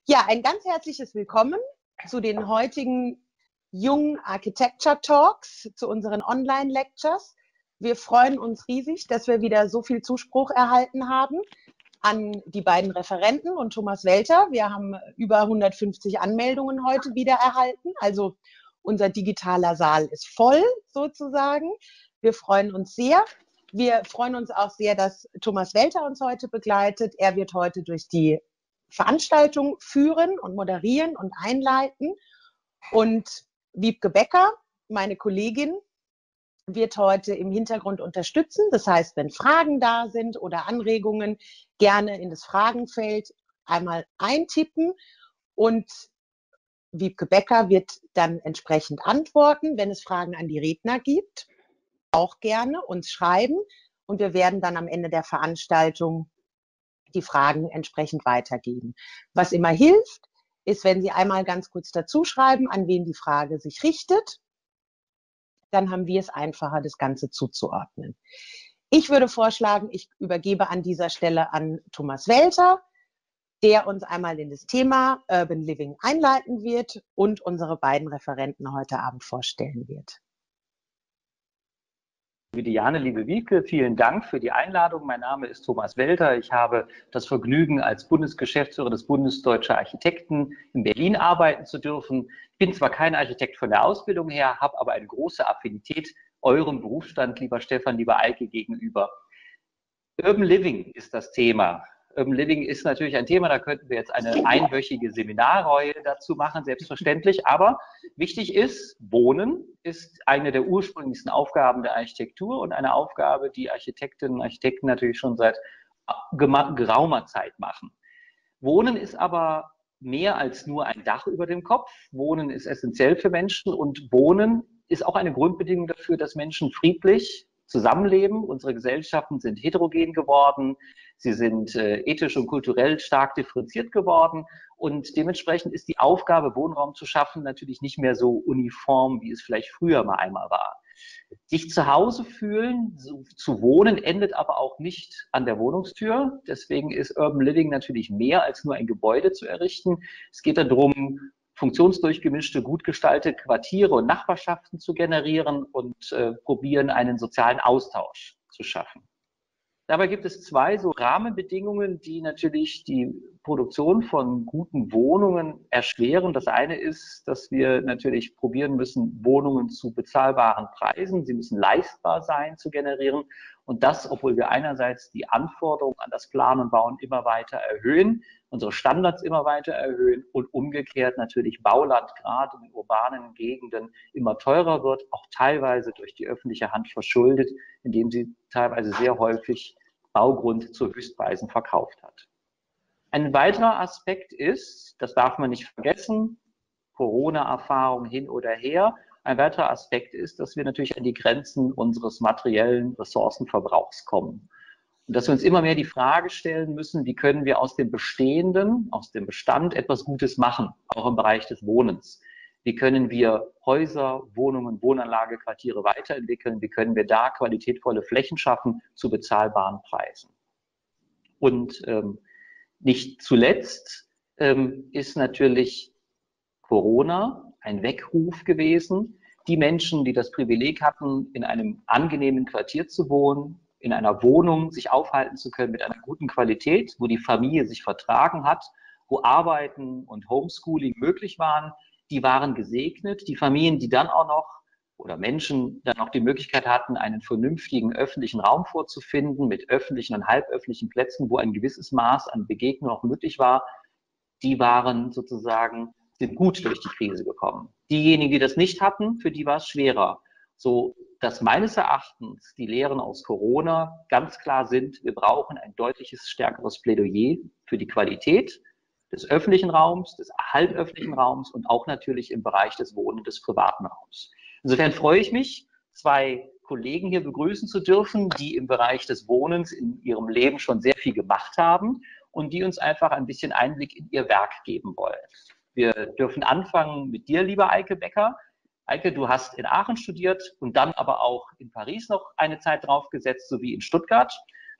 Ja, ein ganz herzliches Willkommen zu den heutigen Young Architecture Talks, zu unseren Online-Lectures. Wir freuen uns riesig, dass wir wieder so viel Zuspruch erhalten haben an die beiden Referenten und Thomas Welter. Wir haben über 150 Anmeldungen heute wieder erhalten. Also unser digitaler Saal ist voll sozusagen. Wir freuen uns sehr. Wir freuen uns auch sehr, dass Thomas Welter uns heute begleitet. Er wird heute durch die Veranstaltung führen und moderieren und einleiten. Und Wiebke Becker, meine Kollegin, wird heute im Hintergrund unterstützen. Das heißt, wenn Fragen da sind oder Anregungen, gerne in das Fragenfeld einmal eintippen und Wiebke Becker wird dann entsprechend antworten. Wenn es Fragen an die Redner gibt, auch gerne uns schreiben und wir werden dann am Ende der Veranstaltung die Fragen entsprechend weitergeben. Was immer hilft, ist, wenn Sie einmal ganz kurz dazu schreiben, an wen die Frage sich richtet. Dann haben wir es einfacher, das Ganze zuzuordnen. Ich würde vorschlagen, ich übergebe an dieser Stelle an Thomas Welter, der uns einmal in das Thema Urban Living einleiten wird und unsere beiden Referenten heute Abend vorstellen wird. Liebe Diane, liebe Wiebke, vielen Dank für die Einladung. Mein Name ist Thomas Welter. Ich habe das Vergnügen, als Bundesgeschäftsführer des Bundes Deutscher Architekten in Berlin arbeiten zu dürfen. Ich bin zwar kein Architekt von der Ausbildung her, habe aber eine große Affinität eurem Berufsstand, lieber Stefan, lieber Eike, gegenüber. Urban Living ist das Thema. Urban Living ist natürlich ein Thema, da könnten wir jetzt eine einwöchige Seminarreihe dazu machen, selbstverständlich. Aber wichtig ist, Wohnen ist eine der ursprünglichsten Aufgaben der Architektur und eine Aufgabe, die Architektinnen und Architekten natürlich schon seit geraumer Zeit machen. Wohnen ist aber mehr als nur ein Dach über dem Kopf. Wohnen ist essentiell für Menschen und Wohnen ist auch eine Grundbedingung dafür, dass Menschen friedlich zusammenleben. Unsere Gesellschaften sind heterogen geworden, sie sind ethisch und kulturell stark differenziert geworden und dementsprechend ist die Aufgabe, Wohnraum zu schaffen, natürlich nicht mehr so uniform, wie es vielleicht früher mal einmal war. Sich zu Hause fühlen, zu wohnen, endet aber auch nicht an der Wohnungstür. Deswegen ist Urban Living natürlich mehr als nur ein Gebäude zu errichten. Es geht darum, funktionsdurchgemischte, gut gestaltete Quartiere und Nachbarschaften zu generieren und probieren, einen sozialen Austausch zu schaffen. Dabei gibt es zwei so Rahmenbedingungen, die natürlich die Produktion von guten Wohnungen erschweren. Das eine ist, dass wir natürlich probieren müssen, Wohnungen zu bezahlbaren Preisen, sie müssen leistbar sein, zu generieren. Und das, obwohl wir einerseits die Anforderungen an das Planen und Bauen immer weiter erhöhen, unsere Standards immer weiter erhöhen und umgekehrt natürlich Bauland gerade in urbanen Gegenden immer teurer wird, auch teilweise durch die öffentliche Hand verschuldet, indem sie teilweise sehr häufig Baugrund zu Höchstpreisen verkauft hat. Ein weiterer Aspekt ist, das darf man nicht vergessen, Corona-Erfahrung hin oder her, ein weiterer Aspekt ist, dass wir natürlich an die Grenzen unseres materiellen Ressourcenverbrauchs kommen. Und dass wir uns immer mehr die Frage stellen müssen, wie können wir aus dem Bestehenden, aus dem Bestand etwas Gutes machen, auch im Bereich des Wohnens. Wie können wir Häuser, Wohnungen, Wohnanlage, Quartiere weiterentwickeln? Wie können wir da qualitätvolle Flächen schaffen zu bezahlbaren Preisen? Und nicht zuletzt ist natürlich Corona ein Weckruf gewesen. Die Menschen, die das Privileg hatten, in einem angenehmen Quartier zu wohnen, in einer Wohnung sich aufhalten zu können mit einer guten Qualität, wo die Familie sich vertragen hat, wo Arbeiten und Homeschooling möglich waren, die waren gesegnet. Die Familien, die dann auch noch oder Menschen dann auch die Möglichkeit hatten, einen vernünftigen öffentlichen Raum vorzufinden mit öffentlichen und halböffentlichen Plätzen, wo ein gewisses Maß an Begegnung auch möglich war, die waren sozusagen, sind gut durch die Krise gekommen. Diejenigen, die das nicht hatten, für die war es schwerer. So dass meines Erachtens die Lehren aus Corona ganz klar sind, wir brauchen ein deutliches, stärkeres Plädoyer für die Qualität des öffentlichen Raums, des halböffentlichen Raums und auch natürlich im Bereich des Wohnen, des privaten Raums. Insofern freue ich mich, zwei Kollegen hier begrüßen zu dürfen, die im Bereich des Wohnens in ihrem Leben schon sehr viel gemacht haben und die uns einfach ein bisschen Einblick in ihr Werk geben wollen. Wir dürfen anfangen mit dir, lieber Eike Becker. Eike, du hast in Aachen studiert und dann aber auch in Paris noch eine Zeit draufgesetzt, sowie in Stuttgart.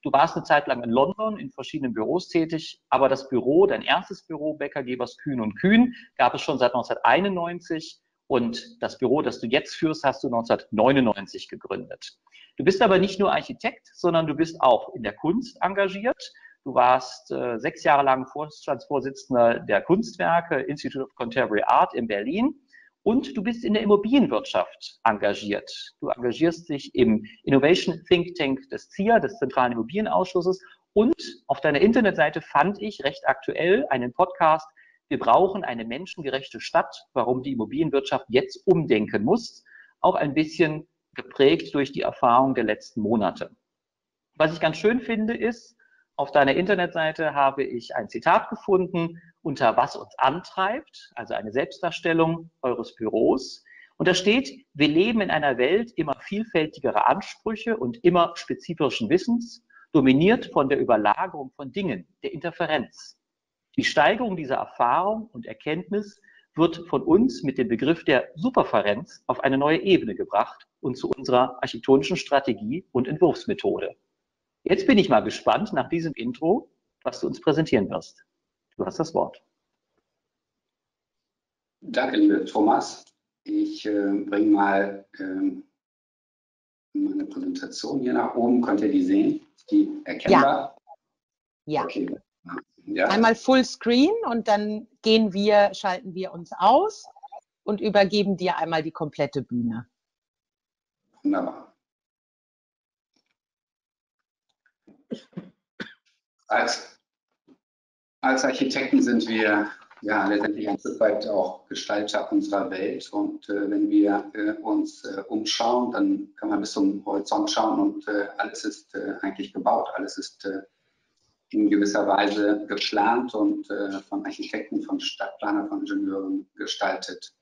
Du warst eine Zeit lang in London in verschiedenen Büros tätig, aber das Büro, dein erstes Büro, Becker Gebers Kühn und Kühn, gab es schon seit 1991 und das Büro, das du jetzt führst, hast du 1999 gegründet. Du bist aber nicht nur Architekt, sondern du bist auch in der Kunst engagiert. Du warst 6 Jahre lang Vorstandsvorsitzender der Kunstwerke Institute of Contemporary Art in Berlin. Und du bist in der Immobilienwirtschaft engagiert. Du engagierst dich im Innovation Think Tank des ZIA, des Zentralen Immobilienausschusses. Und auf deiner Internetseite fand ich recht aktuell einen Podcast: Wir brauchen eine menschengerechte Stadt, warum die Immobilienwirtschaft jetzt umdenken muss. Auch ein bisschen geprägt durch die Erfahrung der letzten Monate. Was ich ganz schön finde, ist, auf deiner Internetseite habe ich ein Zitat gefunden, unter was uns antreibt, also eine Selbstdarstellung eures Büros. Und da steht: Wir leben in einer Welt immer vielfältigerer Ansprüche und immer spezifischen Wissens, dominiert von der Überlagerung von Dingen, der Interferenz. Die Steigerung dieser Erfahrung und Erkenntnis wird von uns mit dem Begriff der Superferenz auf eine neue Ebene gebracht und zu unserer architektonischen Strategie und Entwurfsmethode. Jetzt bin ich mal gespannt nach diesem Intro, was du uns präsentieren wirst. Du hast das Wort. Danke, lieber Thomas. Ich bringe mal meine Präsentation hier nach oben. Könnt ihr die sehen? Ist die erkennbar? Ja. Okay. Ja. Einmal Fullscreen und dann schalten wir uns aus und übergeben dir einmal die komplette Bühne. Wunderbar. Als Architekten sind wir ja letztendlich ein Stück weit auch Gestalter unserer Welt. Und wenn wir uns umschauen, dann kann man bis zum Horizont schauen und alles ist eigentlich gebaut. Alles ist in gewisser Weise geplant und von Architekten, von Stadtplanern, von Ingenieuren gestaltet.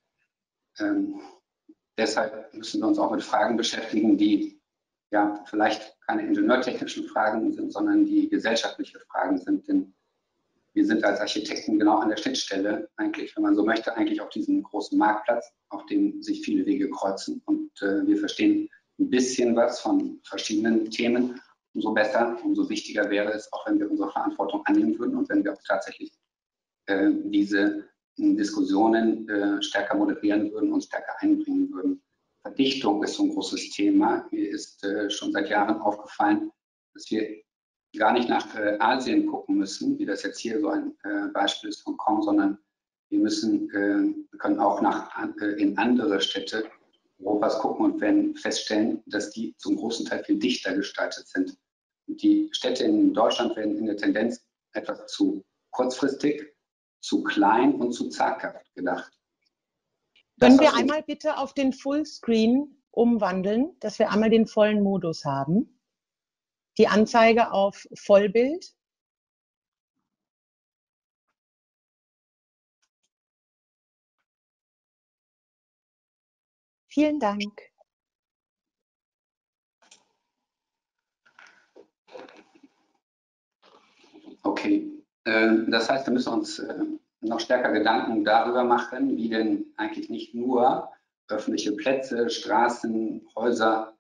Deshalb müssen wir uns auch mit Fragen beschäftigen, die ja vielleicht keine ingenieurtechnischen Fragen sind, sondern die gesellschaftliche Fragen sind. Denn wir sind als Architekten genau an der Schnittstelle, eigentlich, wenn man so möchte, eigentlich auf diesem großen Marktplatz, auf dem sich viele Wege kreuzen. Und wir verstehen ein bisschen was von verschiedenen Themen. Umso besser, umso wichtiger wäre es, auch wenn wir unsere Verantwortung annehmen würden und wenn wir auch tatsächlich diese Diskussionen stärker moderieren würden und stärker einbringen würden. Verdichtung ist so ein großes Thema. Mir ist schon seit Jahren aufgefallen, dass wir gar nicht nach Asien gucken müssen, wie das jetzt hier so ein Beispiel ist, Hongkong, sondern wir können auch in andere Städte Europas gucken und werden feststellen, dass die zum großen Teil viel dichter gestaltet sind. Und die Städte in Deutschland werden in der Tendenz etwas zu kurzfristig, zu klein und zu zaghaft gedacht. Können wir einmal bitte auf den Fullscreen umwandeln, dass wir einmal den vollen Modus haben? Die Anzeige auf Vollbild. Vielen Dank. Okay, das heißt, wir müssen uns noch stärker Gedanken darüber machen, wie denn eigentlich nicht nur öffentliche Plätze, Straßen, Häuser,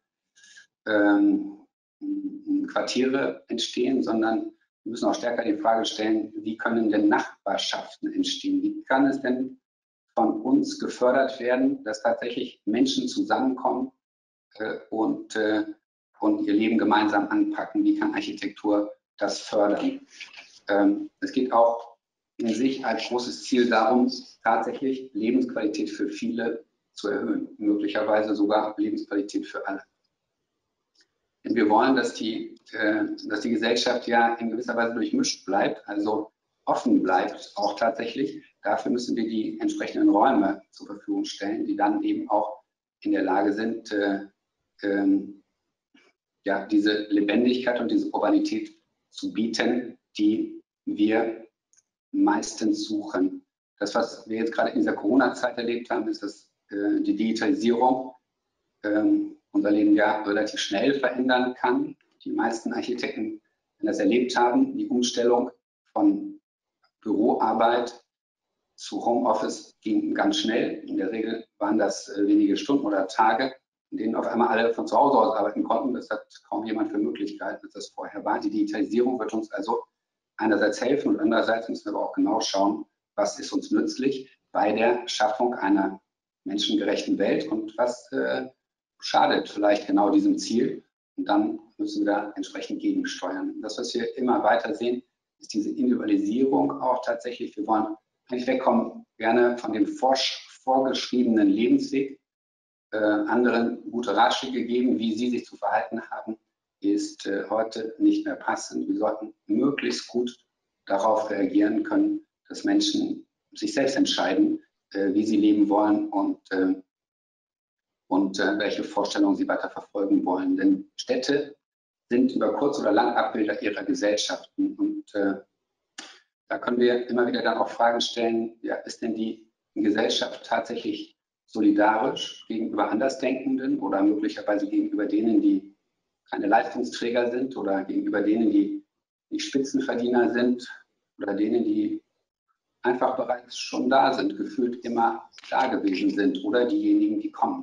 Quartiere entstehen, sondern wir müssen auch stärker die Frage stellen, wie können denn Nachbarschaften entstehen? Wie kann es denn von uns gefördert werden, dass tatsächlich Menschen zusammenkommen und ihr Leben gemeinsam anpacken? Wie kann Architektur das fördern? Es geht auch in sich als großes Ziel darum, tatsächlich Lebensqualität für viele zu erhöhen, möglicherweise sogar Lebensqualität für alle. Denn wir wollen, dass die Gesellschaft ja in gewisser Weise durchmischt bleibt, also offen bleibt, auch tatsächlich. Dafür müssen wir die entsprechenden Räume zur Verfügung stellen, die dann eben auch in der Lage sind, ja, diese Lebendigkeit und diese Urbanität zu bieten, die wir meistens suchen. Das, was wir jetzt gerade in dieser Corona-Zeit erlebt haben, ist die Digitalisierung unser Leben ja relativ schnell verändern kann. Die meisten Architekten, wenn das erlebt haben, die Umstellung von Büroarbeit zu Homeoffice ging ganz schnell. In der Regel waren das wenige Stunden oder Tage. in denen auf einmal alle von zu Hause aus arbeiten konnten. Das hat kaum jemand für Möglichkeiten, als das vorher war. Die Digitalisierung wird uns also einerseits helfen und andererseits müssen wir aber auch genau schauen, was ist uns nützlich bei der Schaffung einer menschengerechten Welt und was schadet vielleicht genau diesem Ziel. Und dann müssen wir da entsprechend gegensteuern. Das, was wir immer weiter sehen, ist diese Individualisierung auch tatsächlich. Wir wollen eigentlich wegkommen gerne von dem vorgeschriebenen Lebensweg, anderen gute Ratschläge geben, wie sie sich zu verhalten haben, ist heute nicht mehr passend. Wir sollten möglichst gut darauf reagieren können, dass Menschen sich selbst entscheiden, wie sie leben wollen und welche Vorstellungen sie weiter verfolgen wollen. Denn Städte sind über kurz oder lang Abbilder ihrer Gesellschaften. Und da können wir immer wieder dann auch Fragen stellen, ja, ist denn die Gesellschaft tatsächlich solidarisch gegenüber Andersdenkenden oder möglicherweise gegenüber denen, die keine Leistungsträger sind oder gegenüber denen, die nicht Spitzenverdiener sind oder denen, die einfach bereits schon da sind, gefühlt immer da gewesen sind oder diejenigen, die kommen.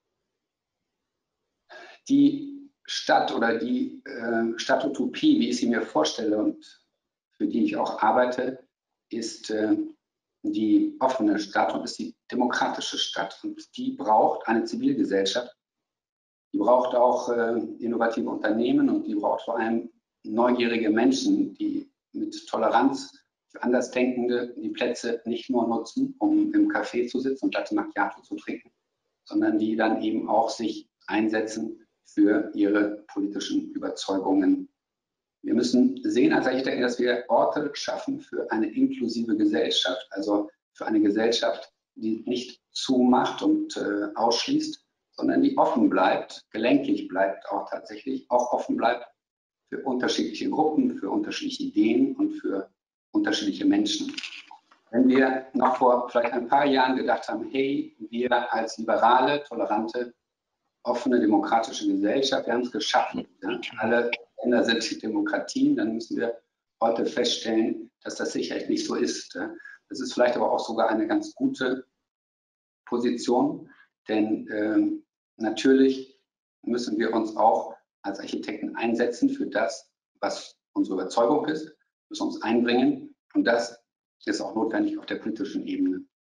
Die Stadt oder die Stadtutopie, wie ich sie mir vorstelle und für die ich auch arbeite, ist die offene Stadt und ist die demokratische Stadt. Und die braucht eine Zivilgesellschaft, die braucht auch innovative Unternehmen und die braucht vor allem neugierige Menschen, die mit Toleranz für Andersdenkende die Plätze nicht nur nutzen, um im Café zu sitzen und Latte Macchiato zu trinken, sondern die dann eben auch sich einsetzen für ihre politischen Überzeugungen. Wir müssen sehen als Architekten, dass wir Orte schaffen für eine inklusive Gesellschaft, also für eine Gesellschaft, die nicht zumacht und ausschließt, sondern die offen bleibt, gelenkig bleibt auch tatsächlich, auch offen bleibt für unterschiedliche Gruppen, für unterschiedliche Ideen und für unterschiedliche Menschen. Wenn wir noch vor vielleicht ein paar Jahren gedacht haben, hey, wir als liberale, tolerante, offene, demokratische Gesellschaft, wir haben es geschaffen. Ja? Alle Länder sind Demokratien, dann müssen wir heute feststellen, dass das sicherlich nicht so ist. Ja? Das ist vielleicht aber auch sogar eine ganz gute Position, denn natürlich müssen wir uns auch als Architekten einsetzen für das, was unsere Überzeugung ist, müssen uns einbringen und das ist auch notwendig auf der politischen Ebene.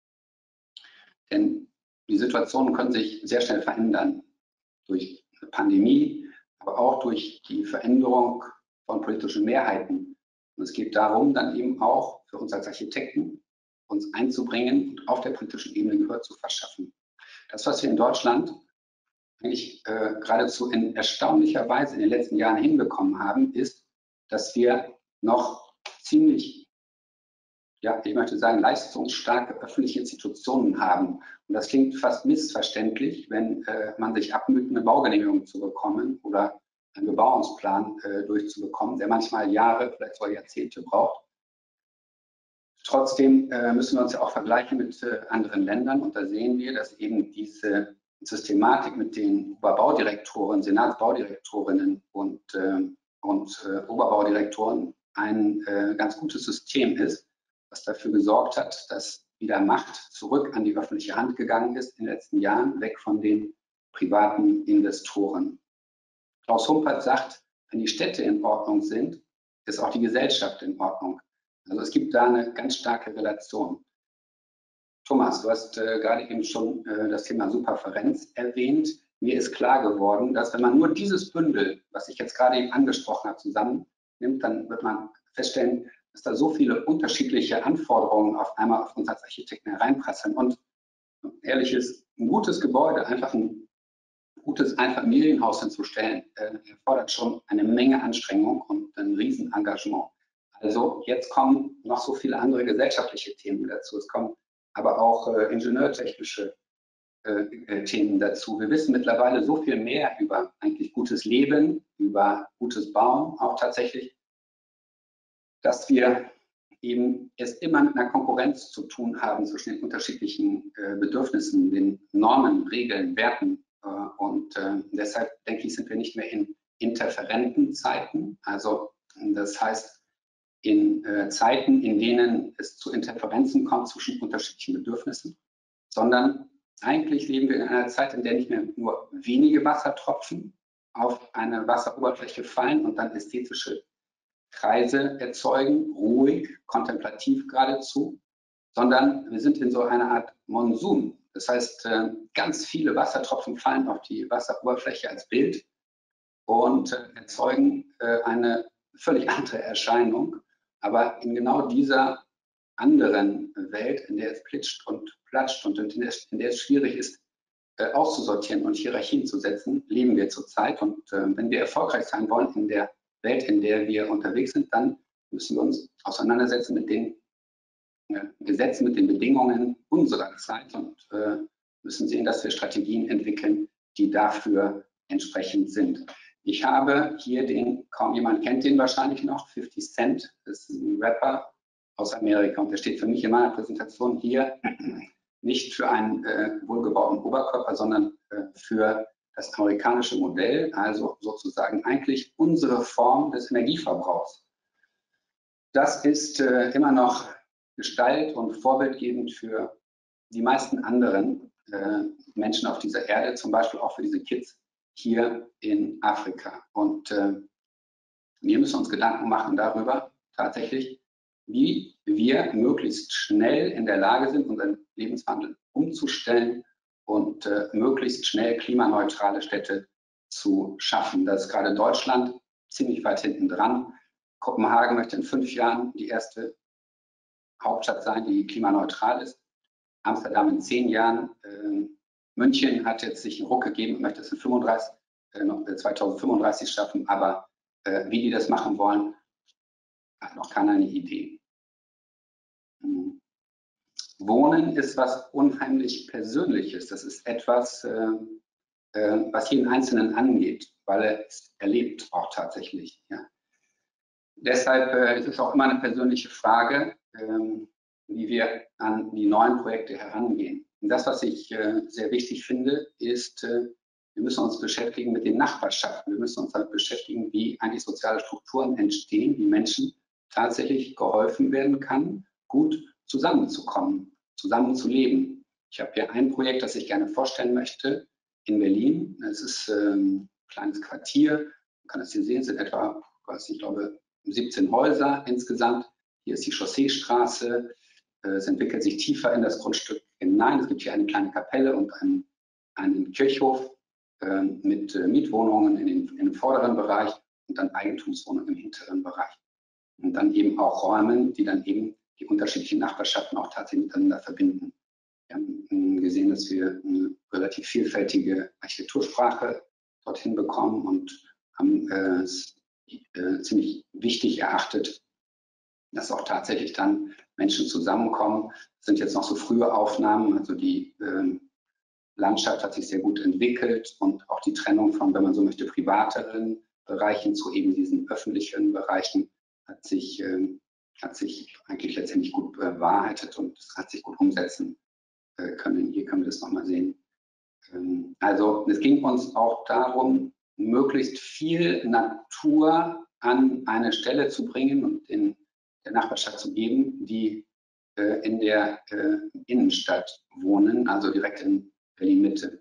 Denn die Situationen können sich sehr schnell verändern durch eine Pandemie, aber auch durch die Veränderung von politischen Mehrheiten. Und es geht darum, dann eben auch für uns als Architekten, uns einzubringen und auf der politischen Ebene Gehör zu verschaffen. Das, was wir in Deutschland eigentlich geradezu in erstaunlicher Weise in den letzten Jahren hinbekommen haben, ist, dass wir noch ziemlich, ja, ich möchte sagen, leistungsstarke öffentliche Institutionen haben. Und das klingt fast missverständlich, wenn man sich abmüht, eine Baugenehmigung zu bekommen oder einen Bebauungsplan durchzubekommen, der manchmal Jahre, vielleicht sogar Jahrzehnte braucht. Trotzdem müssen wir uns ja auch vergleichen mit anderen Ländern und da sehen wir, dass eben diese Systematik mit den Oberbaudirektoren, Senatsbaudirektorinnen und Oberbaudirektoren ein ganz gutes System ist, was dafür gesorgt hat, dass wieder Macht zurück an die öffentliche Hand gegangen ist in den letzten Jahren, weg von den privaten Investoren. Klaus Humpert sagt, wenn die Städte in Ordnung sind, ist auch die Gesellschaft in Ordnung. Also es gibt da eine ganz starke Relation. Thomas, du hast gerade eben schon das Thema Superferenz erwähnt. Mir ist klar geworden, dass wenn man nur dieses Bündel, was ich jetzt gerade eben angesprochen habe, zusammennimmt, dann wird man feststellen, dass da so viele unterschiedliche Anforderungen auf einmal auf uns als Architekten hereinprasseln. Und ehrliches, ein gutes Gebäude, einfach ein gutes Einfamilienhaus hinzustellen, erfordert schon eine Menge Anstrengung und ein Riesenengagement. Also jetzt kommen noch so viele andere gesellschaftliche Themen dazu. Es kommen aber auch ingenieurtechnische Themen dazu. Wir wissen mittlerweile so viel mehr über eigentlich gutes Leben, über gutes Bauen, auch tatsächlich, dass wir eben es immer mit einer Konkurrenz zu tun haben zwischen den unterschiedlichen Bedürfnissen, den Normen, Regeln, Werten. Und deshalb denke ich, sind wir nicht mehr in interferenten Zeiten. Also das heißt, in Zeiten, in denen es zu Interferenzen kommt zwischen unterschiedlichen Bedürfnissen, sondern eigentlich leben wir in einer Zeit, in der nicht mehr nur wenige Wassertropfen auf eine Wasseroberfläche fallen und dann ästhetische Kreise erzeugen, ruhig, kontemplativ geradezu, sondern wir sind in so einer Art Monsun. Das heißt, ganz viele Wassertropfen fallen auf die Wasseroberfläche als Bild und erzeugen eine völlig andere Erscheinung. Aber in genau dieser anderen Welt, in der es plitscht und platscht und in der es schwierig ist, auszusortieren und Hierarchien zu setzen, leben wir zurzeit. Und wenn wir erfolgreich sein wollen in der Welt, in der wir unterwegs sind, dann müssen wir uns auseinandersetzen mit den Gesetzen, mit den Bedingungen unserer Zeit und müssen sehen, dass wir Strategien entwickeln, die dafür entsprechend sind. Ich habe hier kaum jemand kennt den wahrscheinlich noch, 50 Cent, das ist ein Rapper aus Amerika und der steht für mich in meiner Präsentation hier nicht für einen wohlgebauten Oberkörper, sondern für das amerikanische Modell, also sozusagen eigentlich unsere Form des Energieverbrauchs. Das ist immer noch Gestalt und vorbildgebend für die meisten anderen Menschen auf dieser Erde, zum Beispiel auch für diese Kids hier in Afrika. Und wir müssen uns Gedanken machen darüber, tatsächlich, wie wir möglichst schnell in der Lage sind, unseren Lebenswandel umzustellen und möglichst schnell klimaneutrale Städte zu schaffen. Da ist gerade Deutschland ziemlich weit hinten dran. Kopenhagen möchte in 5 Jahren die erste Hauptstadt sein, die klimaneutral ist. Amsterdam in 10 Jahren. München hat jetzt sich einen Ruck gegeben und möchte es in 2035 schaffen. Aber wie die das machen wollen, hat noch keiner eine Idee. Wohnen ist was unheimlich Persönliches. Das ist etwas, was jeden Einzelnen angeht, weil er es erlebt auch tatsächlich. Ja. Deshalb ist es auch immer eine persönliche Frage, wie wir an die neuen Projekte herangehen. Und das, was ich sehr wichtig finde, ist, wir müssen uns beschäftigen mit den Nachbarschaften. Wir müssen uns damit beschäftigen, wie eigentlich soziale Strukturen entstehen, wie Menschen tatsächlich geholfen werden kann, gut zusammenzukommen, zusammenzuleben. Ich habe hier ein Projekt, das ich gerne vorstellen möchte, in Berlin. Es ist ein kleines Quartier. Man kann es hier sehen, es sind etwa, ich glaube, 17 Häuser insgesamt. Hier ist die Chausseestraße. Es entwickelt sich tiefer in das Grundstück hinein. Es gibt hier eine kleine Kapelle und einen Kirchhof mit Mietwohnungen im vorderen Bereich und dann Eigentumswohnungen im hinteren Bereich. Und dann eben auch Räumen, die dann eben die unterschiedlichen Nachbarschaften auch tatsächlich miteinander verbinden. Wir haben gesehen, dass wir eine relativ vielfältige Architektursprache dorthin bekommen und haben es ziemlich wichtig erachtet, dass auch tatsächlich dann Menschen zusammenkommen. Das sind jetzt noch so frühe Aufnahmen, also die Landschaft hat sich sehr gut entwickelt und auch die Trennung von, wenn man so möchte, privateren Bereichen zu eben diesen öffentlichen Bereichen hat sich eigentlich letztendlich gut bewahrheitet und hat sich gut umsetzen können. Hier können wir das nochmal sehen. Also es ging uns auch darum, möglichst viel Natur an eine Stelle zu bringen und in der Nachbarschaft zu geben, die in der Innenstadt wohnen, also direkt in Berlin-Mitte.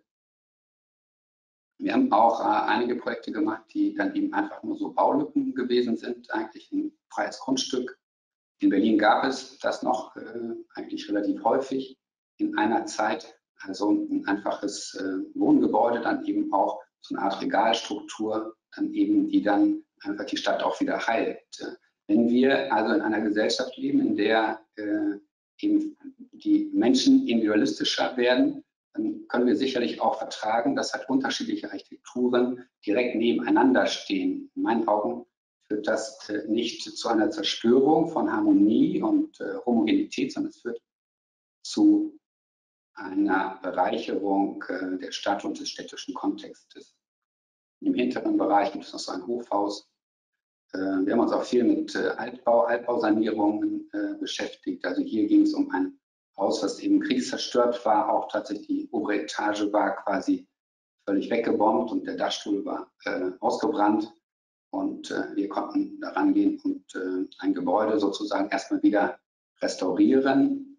Wir haben auch einige Projekte gemacht, die dann eben einfach nur so Baulücken gewesen sind, eigentlich ein freies Grundstück. In Berlin gab es das noch eigentlich relativ häufig in einer Zeit, also ein einfaches Wohngebäude, dann eben auch so eine Art Regalstruktur, dann eben, die dann einfach die Stadt auch wieder heilt. Wenn wir also in einer Gesellschaft leben, in der eben die Menschen individualistischer werden, dann können wir sicherlich auch vertragen, dass halt unterschiedliche Architekturen direkt nebeneinander stehen. In meinen Augen führt das nicht zu einer Zerstörung von Harmonie und Homogenität, sondern es führt zu einer Bereicherung der Stadt und des städtischen Kontextes. Im hinteren Bereich gibt es noch so ein Hofhaus. Wir haben uns auch viel mit Altbausanierungen beschäftigt. Also hier ging es um ein Haus, was eben kriegszerstört war. Auch tatsächlich die obere Etage war quasi völlig weggebombt und der Dachstuhl war ausgebrannt. Und wir konnten da rangehen und ein Gebäude sozusagen erstmal wieder restaurieren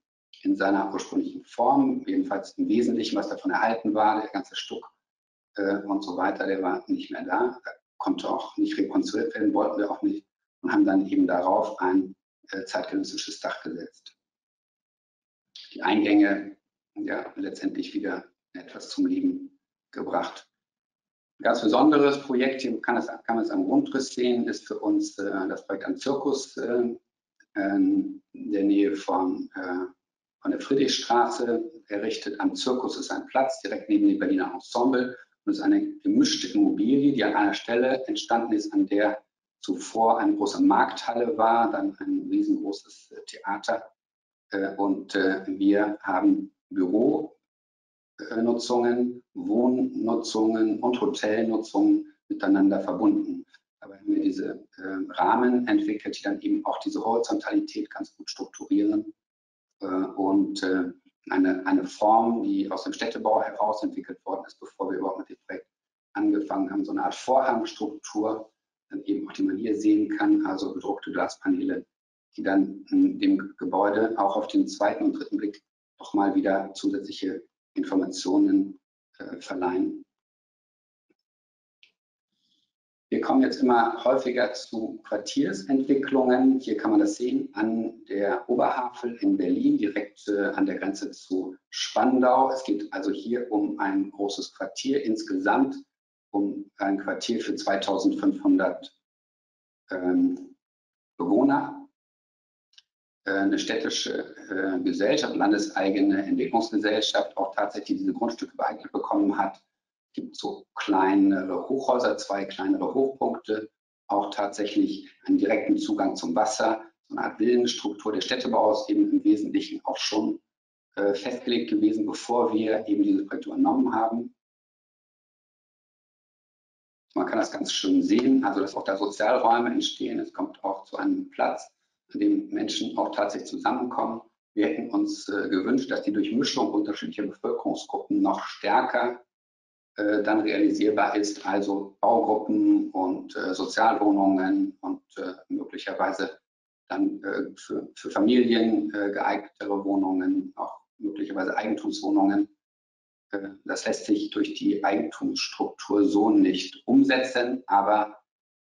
in seiner ursprünglichen Form, jedenfalls im Wesentlichen, was davon erhalten war, der ganze Stuck und so weiter, der war nicht mehr da, konnte auch nicht rekonstruiert werden, wollten wir auch nicht und haben dann eben darauf ein zeitgenössisches Dach gesetzt. Die Eingänge ja letztendlich wieder etwas zum Leben gebracht. Ein ganz besonderes Projekt, hier kann man es am Grundriss sehen, ist für uns das Projekt am Zirkus in der Nähe von der Friedrichstraße errichtet. Am Zirkus ist ein Platz direkt neben dem Berliner Ensemble und ist eine gemischte Immobilie, die an einer Stelle entstanden ist, an der zuvor eine große Markthalle war, dann ein riesengroßes Theater und wir haben Büronutzungen, Wohnnutzungen und Hotelnutzungen miteinander verbunden. Aber haben wir diese Rahmen entwickelt, die dann eben auch diese Horizontalität ganz gut strukturieren und eine Form, die aus dem Städtebau heraus entwickelt worden ist, bevor wir überhaupt mit dem Projekt angefangen haben, so eine Art Vorhangstruktur, dann eben auch, die man hier sehen kann, also gedruckte Glaspaneele, die dann dem Gebäude auch auf den zweiten und dritten Blick nochmal wieder zusätzliche Informationen verleihen. Wir kommen jetzt immer häufiger zu Quartiersentwicklungen. Hier kann man das sehen an der Oberhavel in Berlin, direkt an der Grenze zu Spandau. Es geht also hier um ein großes Quartier insgesamt, um ein Quartier für 2500 Bewohner. Eine städtische Gesellschaft, landeseigene Entwicklungsgesellschaft, auch tatsächlich diese Grundstücke beeignet bekommen hat. Es gibt so kleinere Hochhäuser, 2 kleinere Hochpunkte, auch tatsächlich einen direkten Zugang zum Wasser, so eine Art Villenstruktur. Der Städtebau ist eben im Wesentlichen auch schon festgelegt gewesen, bevor wir eben diese Projekte übernommen haben. Man kann das ganz schön sehen, also dass auch da Sozialräume entstehen. Es kommt auch zu einem Platz, an dem Menschen auch tatsächlich zusammenkommen. Wir hätten uns gewünscht, dass die Durchmischung unterschiedlicher Bevölkerungsgruppen noch stärker dann realisierbar ist, also Baugruppen und Sozialwohnungen und möglicherweise dann für Familien geeignetere Wohnungen, auch möglicherweise Eigentumswohnungen. Das lässt sich durch die Eigentumsstruktur so nicht umsetzen, aber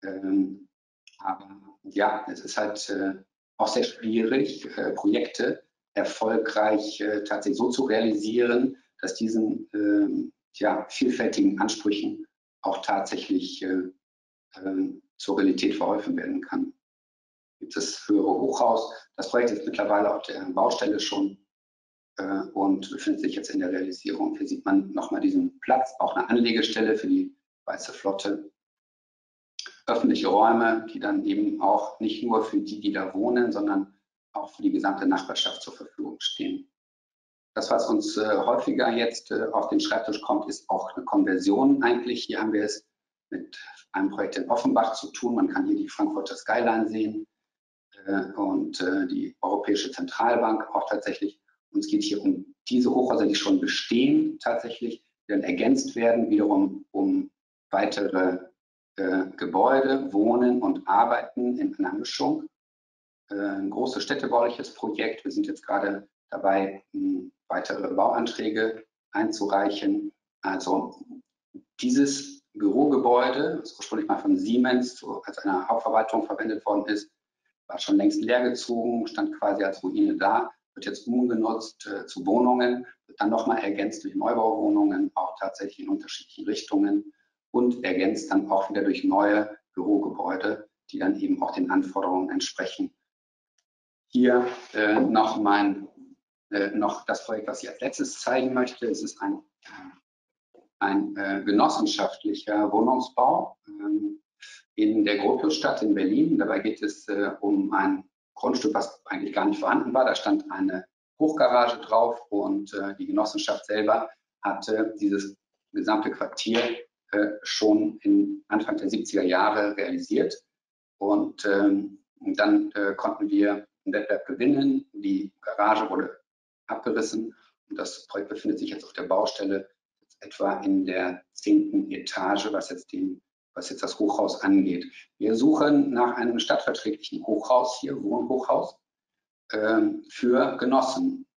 ja, es ist halt auch sehr schwierig, Projekte erfolgreich tatsächlich so zu realisieren, dass diesen vielfältigen Ansprüchen auch tatsächlich zur Realität verholfen werden kann. Gibt es höhere Hochhaus? Das Projekt ist mittlerweile auf der Baustelle schon und befindet sich jetzt in der Realisierung. Hier sieht man nochmal diesen Platz, auch eine Anlegestelle für die Weiße Flotte. Öffentliche Räume, die dann eben auch nicht nur für die, die da wohnen, sondern auch für die gesamte Nachbarschaft zur Verfügung stehen. Das, was uns häufiger jetzt auf den Schreibtisch kommt, ist auch eine Konversion eigentlich. Hier haben wir es mit einem Projekt in Offenbach zu tun. Man kann hier die Frankfurter Skyline sehen und die Europäische Zentralbank auch tatsächlich. Und es geht hier um diese Hochhäuser, die schon bestehen tatsächlich, die dann ergänzt werden, wiederum um weitere Gebäude, Wohnen und Arbeiten in einer Mischung. Ein großes städtebauliches Projekt. Wir sind jetzt gerade dabei, weitere Bauanträge einzureichen. Also dieses Bürogebäude, das ursprünglich mal von Siemens als eine Hauptverwaltung verwendet worden ist, war schon längst leergezogen, stand quasi als Ruine da, wird jetzt umgenutzt zu Wohnungen, wird dann nochmal ergänzt durch Neubauwohnungen, auch tatsächlich in unterschiedlichen Richtungen und ergänzt dann auch wieder durch neue Bürogebäude, die dann eben auch den Anforderungen entsprechen. Hier noch das Projekt, was ich als letztes zeigen möchte. Es ist ein genossenschaftlicher Wohnungsbau in der Gropiusstadt in Berlin. Dabei geht es um ein Grundstück, was eigentlich gar nicht vorhanden war. Da stand eine Hochgarage drauf und die Genossenschaft selber hatte dieses gesamte Quartier schon Anfang der 70er Jahre realisiert. Und dann konnten wir einen Wettbewerb gewinnen. Die Garage wurde abgerissen und das Projekt befindet sich jetzt auf der Baustelle, etwa in der 10. Etage, was jetzt das Hochhaus angeht. Wir suchen nach einem stadtverträglichen Hochhaus hier, Wohnhochhaus, für Genossen.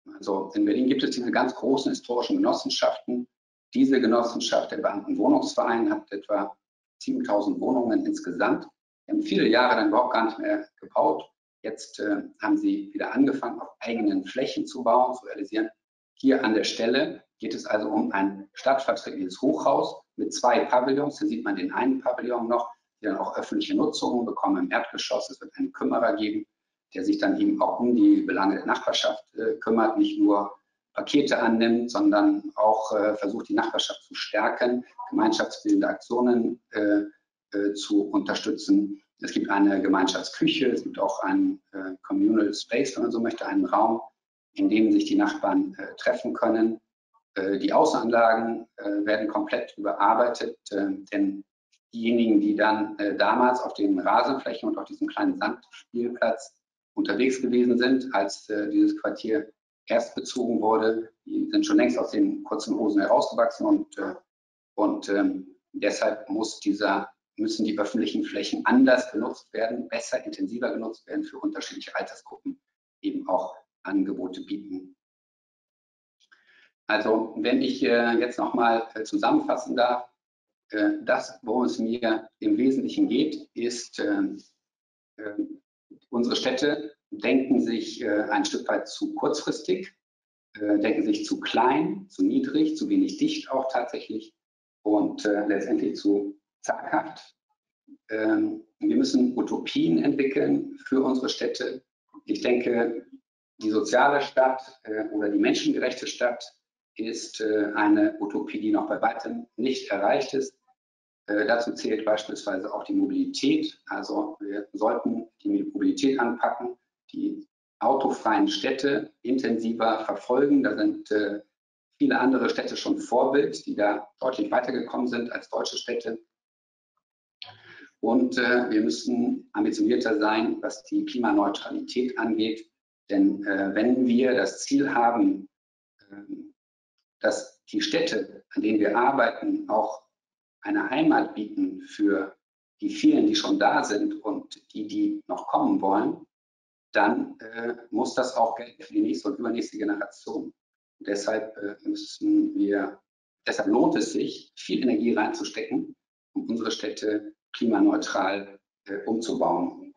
Also in Berlin gibt es diese ganz großen historischen Genossenschaften. Diese Genossenschaft, der Beamtenwohnungsverein, hat etwa 7.000 Wohnungen insgesamt. Die haben viele Jahre dann überhaupt gar nicht mehr gebaut. Jetzt haben sie wieder angefangen, auf eigenen Flächen zu bauen, zu realisieren. Hier an der Stelle geht es also um ein stadtverträgliches Hochhaus mit 2 Pavillons. Hier sieht man den einen Pavillon noch, die dann auch öffentliche Nutzungen bekommen im Erdgeschoss. Es wird einen Kümmerer geben, der sich dann eben auch um die Belange der Nachbarschaft kümmert, nicht nur Pakete annimmt, sondern auch versucht, die Nachbarschaft zu stärken, gemeinschaftsbildende Aktionen zu unterstützen. Es gibt eine Gemeinschaftsküche, es gibt auch einen Communal Space, wenn man so möchte, einen Raum, in dem sich die Nachbarn treffen können. Die Außenanlagen werden komplett überarbeitet, denn diejenigen, die dann damals auf den Rasenflächen und auf diesem kleinen Sandspielplatz unterwegs gewesen sind, als dieses Quartier erst bezogen wurde, die sind schon längst aus den kurzen Hosen herausgewachsen und deshalb müssen die öffentlichen Flächen anders genutzt werden, besser, intensiver genutzt werden, für unterschiedliche Altersgruppen eben auch Angebote bieten. Also wenn ich jetzt nochmal zusammenfassen darf, das, worum es mir im Wesentlichen geht, ist, unsere Städte denken sich ein Stück weit zu kurzfristig, denken sich zu klein, zu niedrig, zu wenig dicht auch tatsächlich und letztendlich zu zaghaft. Wir müssen Utopien entwickeln für unsere Städte. Ich denke, die soziale Stadt oder die menschengerechte Stadt ist eine Utopie, die noch bei weitem nicht erreicht ist. Dazu zählt beispielsweise auch die Mobilität. Also wir sollten die Mobilität anpacken, die autofreien Städte intensiver verfolgen. Da sind viele andere Städte schon Vorbild, die da deutlich weitergekommen sind als deutsche Städte. Und wir müssen ambitionierter sein, was die Klimaneutralität angeht. Denn wenn wir das Ziel haben, dass die Städte, an denen wir arbeiten, auch eine Heimat bieten für die vielen, die schon da sind und die, die noch kommen wollen, dann muss das auch gelten für die nächste und übernächste Generation. Und deshalb lohnt es sich, viel Energie reinzustecken, um unsere Städte klimaneutral umzubauen.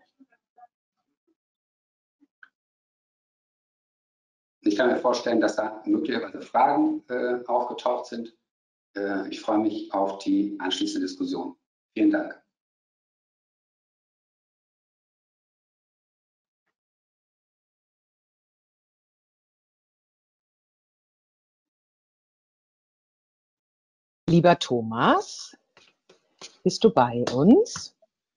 Ich kann mir vorstellen, dass da möglicherweise Fragen aufgetaucht sind. Ich freue mich auf die anschließende Diskussion. Vielen Dank. Lieber Thomas, bist du bei uns?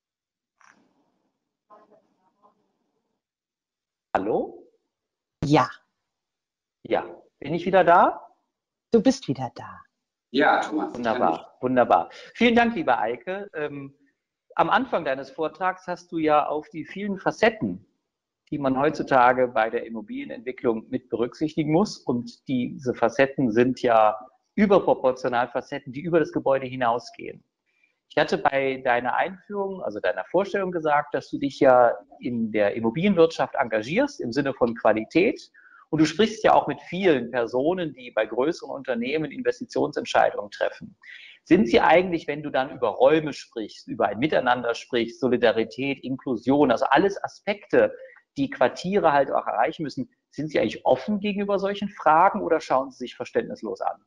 Hallo? Ja. Ja, bin ich wieder da? Du bist wieder da. Ja, Thomas. Wunderbar, wunderbar. Vielen Dank, lieber Eike. Am Anfang deines Vortrags hast du ja auf die vielen Facetten, die man heutzutage bei der Immobilienentwicklung mit berücksichtigen muss. Und diese Facetten sind ja überproportional Facetten, die über das Gebäude hinausgehen. Ich hatte bei deiner Einführung, also deiner Vorstellung gesagt, dass du dich ja in der Immobilienwirtschaft engagierst im Sinne von Qualität. Und du sprichst ja auch mit vielen Personen, die bei größeren Unternehmen Investitionsentscheidungen treffen. Sind sie eigentlich, wenn du dann über Räume sprichst, über ein Miteinander sprichst, Solidarität, Inklusion, also alles Aspekte, die Quartiere halt auch erreichen müssen, sind sie eigentlich offen gegenüber solchen Fragen oder schauen sie sich verständnislos an?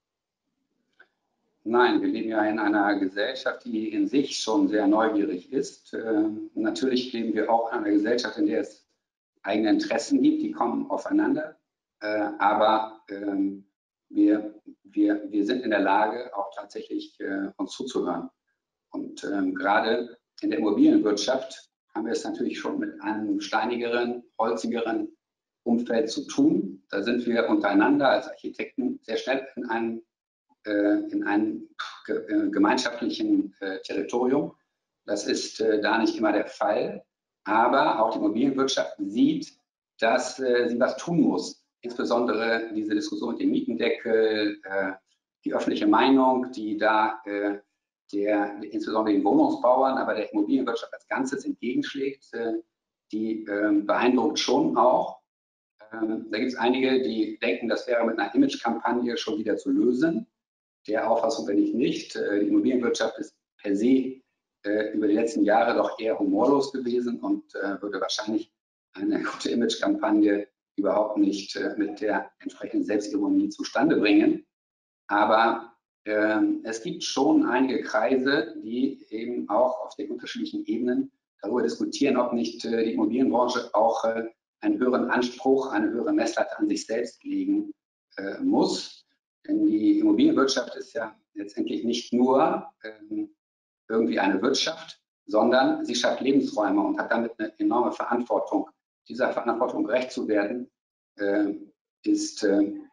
Nein, wir leben ja in einer Gesellschaft, die in sich schon sehr neugierig ist. Natürlich leben wir auch in einer Gesellschaft, in der es eigene Interessen gibt, die kommen aufeinander. Aber wir sind in der Lage, auch tatsächlich uns zuzuhören. Und gerade in der Immobilienwirtschaft haben wir es natürlich schon mit einem steinigeren, holzigeren Umfeld zu tun. Da sind wir untereinander als Architekten sehr schnell in einem gemeinschaftlichen Territorium. Das ist da nicht immer der Fall. Aber auch die Immobilienwirtschaft sieht, dass sie was tun muss. Insbesondere diese Diskussion mit dem Mietendeckel, die öffentliche Meinung, die da insbesondere den Wohnungsbauern, aber der Immobilienwirtschaft als Ganzes entgegenschlägt, die beeindruckt schon auch. Da gibt es einige, die denken, das wäre mit einer Imagekampagne schon wieder zu lösen. Der Auffassung bin ich nicht. Die Immobilienwirtschaft ist per se über die letzten Jahre doch eher humorlos gewesen und würde wahrscheinlich eine gute Imagekampagne überhaupt nicht mit der entsprechenden Selbstironie zustande bringen. Aber es gibt schon einige Kreise, die eben auch auf den unterschiedlichen Ebenen darüber diskutieren, ob nicht die Immobilienbranche auch einen höheren Anspruch, eine höhere Messlatte an sich selbst legen muss. Denn die Immobilienwirtschaft ist ja letztendlich nicht nur irgendwie eine Wirtschaft, sondern sie schafft Lebensräume und hat damit eine enorme Verantwortung. Dieser Verantwortung gerecht zu werden, ist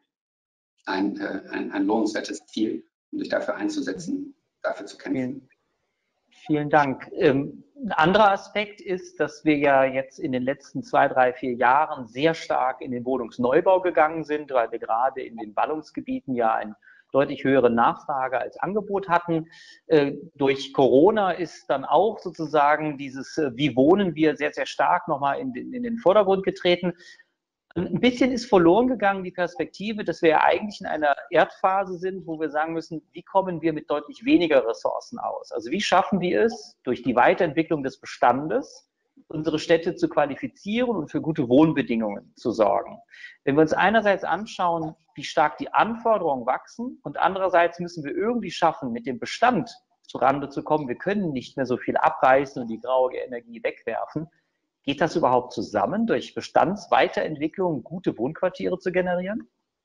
ein lohnenswertes Ziel, um sich dafür einzusetzen, dafür zu kämpfen. Vielen Dank. Ein anderer Aspekt ist, dass wir ja jetzt in den letzten 2, 3, 4 Jahren sehr stark in den Wohnungsneubau gegangen sind, weil wir gerade in den Ballungsgebieten ja eine deutlich höhere Nachfrage als Angebot hatten. Durch Corona ist dann auch sozusagen dieses Wie wohnen wir sehr, sehr stark nochmal in den Vordergrund getreten. Ein bisschen ist verloren gegangen die Perspektive, dass wir ja eigentlich in einer Erdphase sind, wo wir sagen müssen, wie kommen wir mit deutlich weniger Ressourcen aus? Also wie schaffen wir es, durch die Weiterentwicklung des Bestandes unsere Städte zu qualifizieren und für gute Wohnbedingungen zu sorgen? Wenn wir uns einerseits anschauen, wie stark die Anforderungen wachsen und andererseits müssen wir irgendwie schaffen, mit dem Bestand zurande zu kommen. Wir können nicht mehr so viel abreißen und die graue Energie wegwerfen. Geht das überhaupt zusammen, durch Bestandsweiterentwicklung gute Wohnquartiere zu generieren?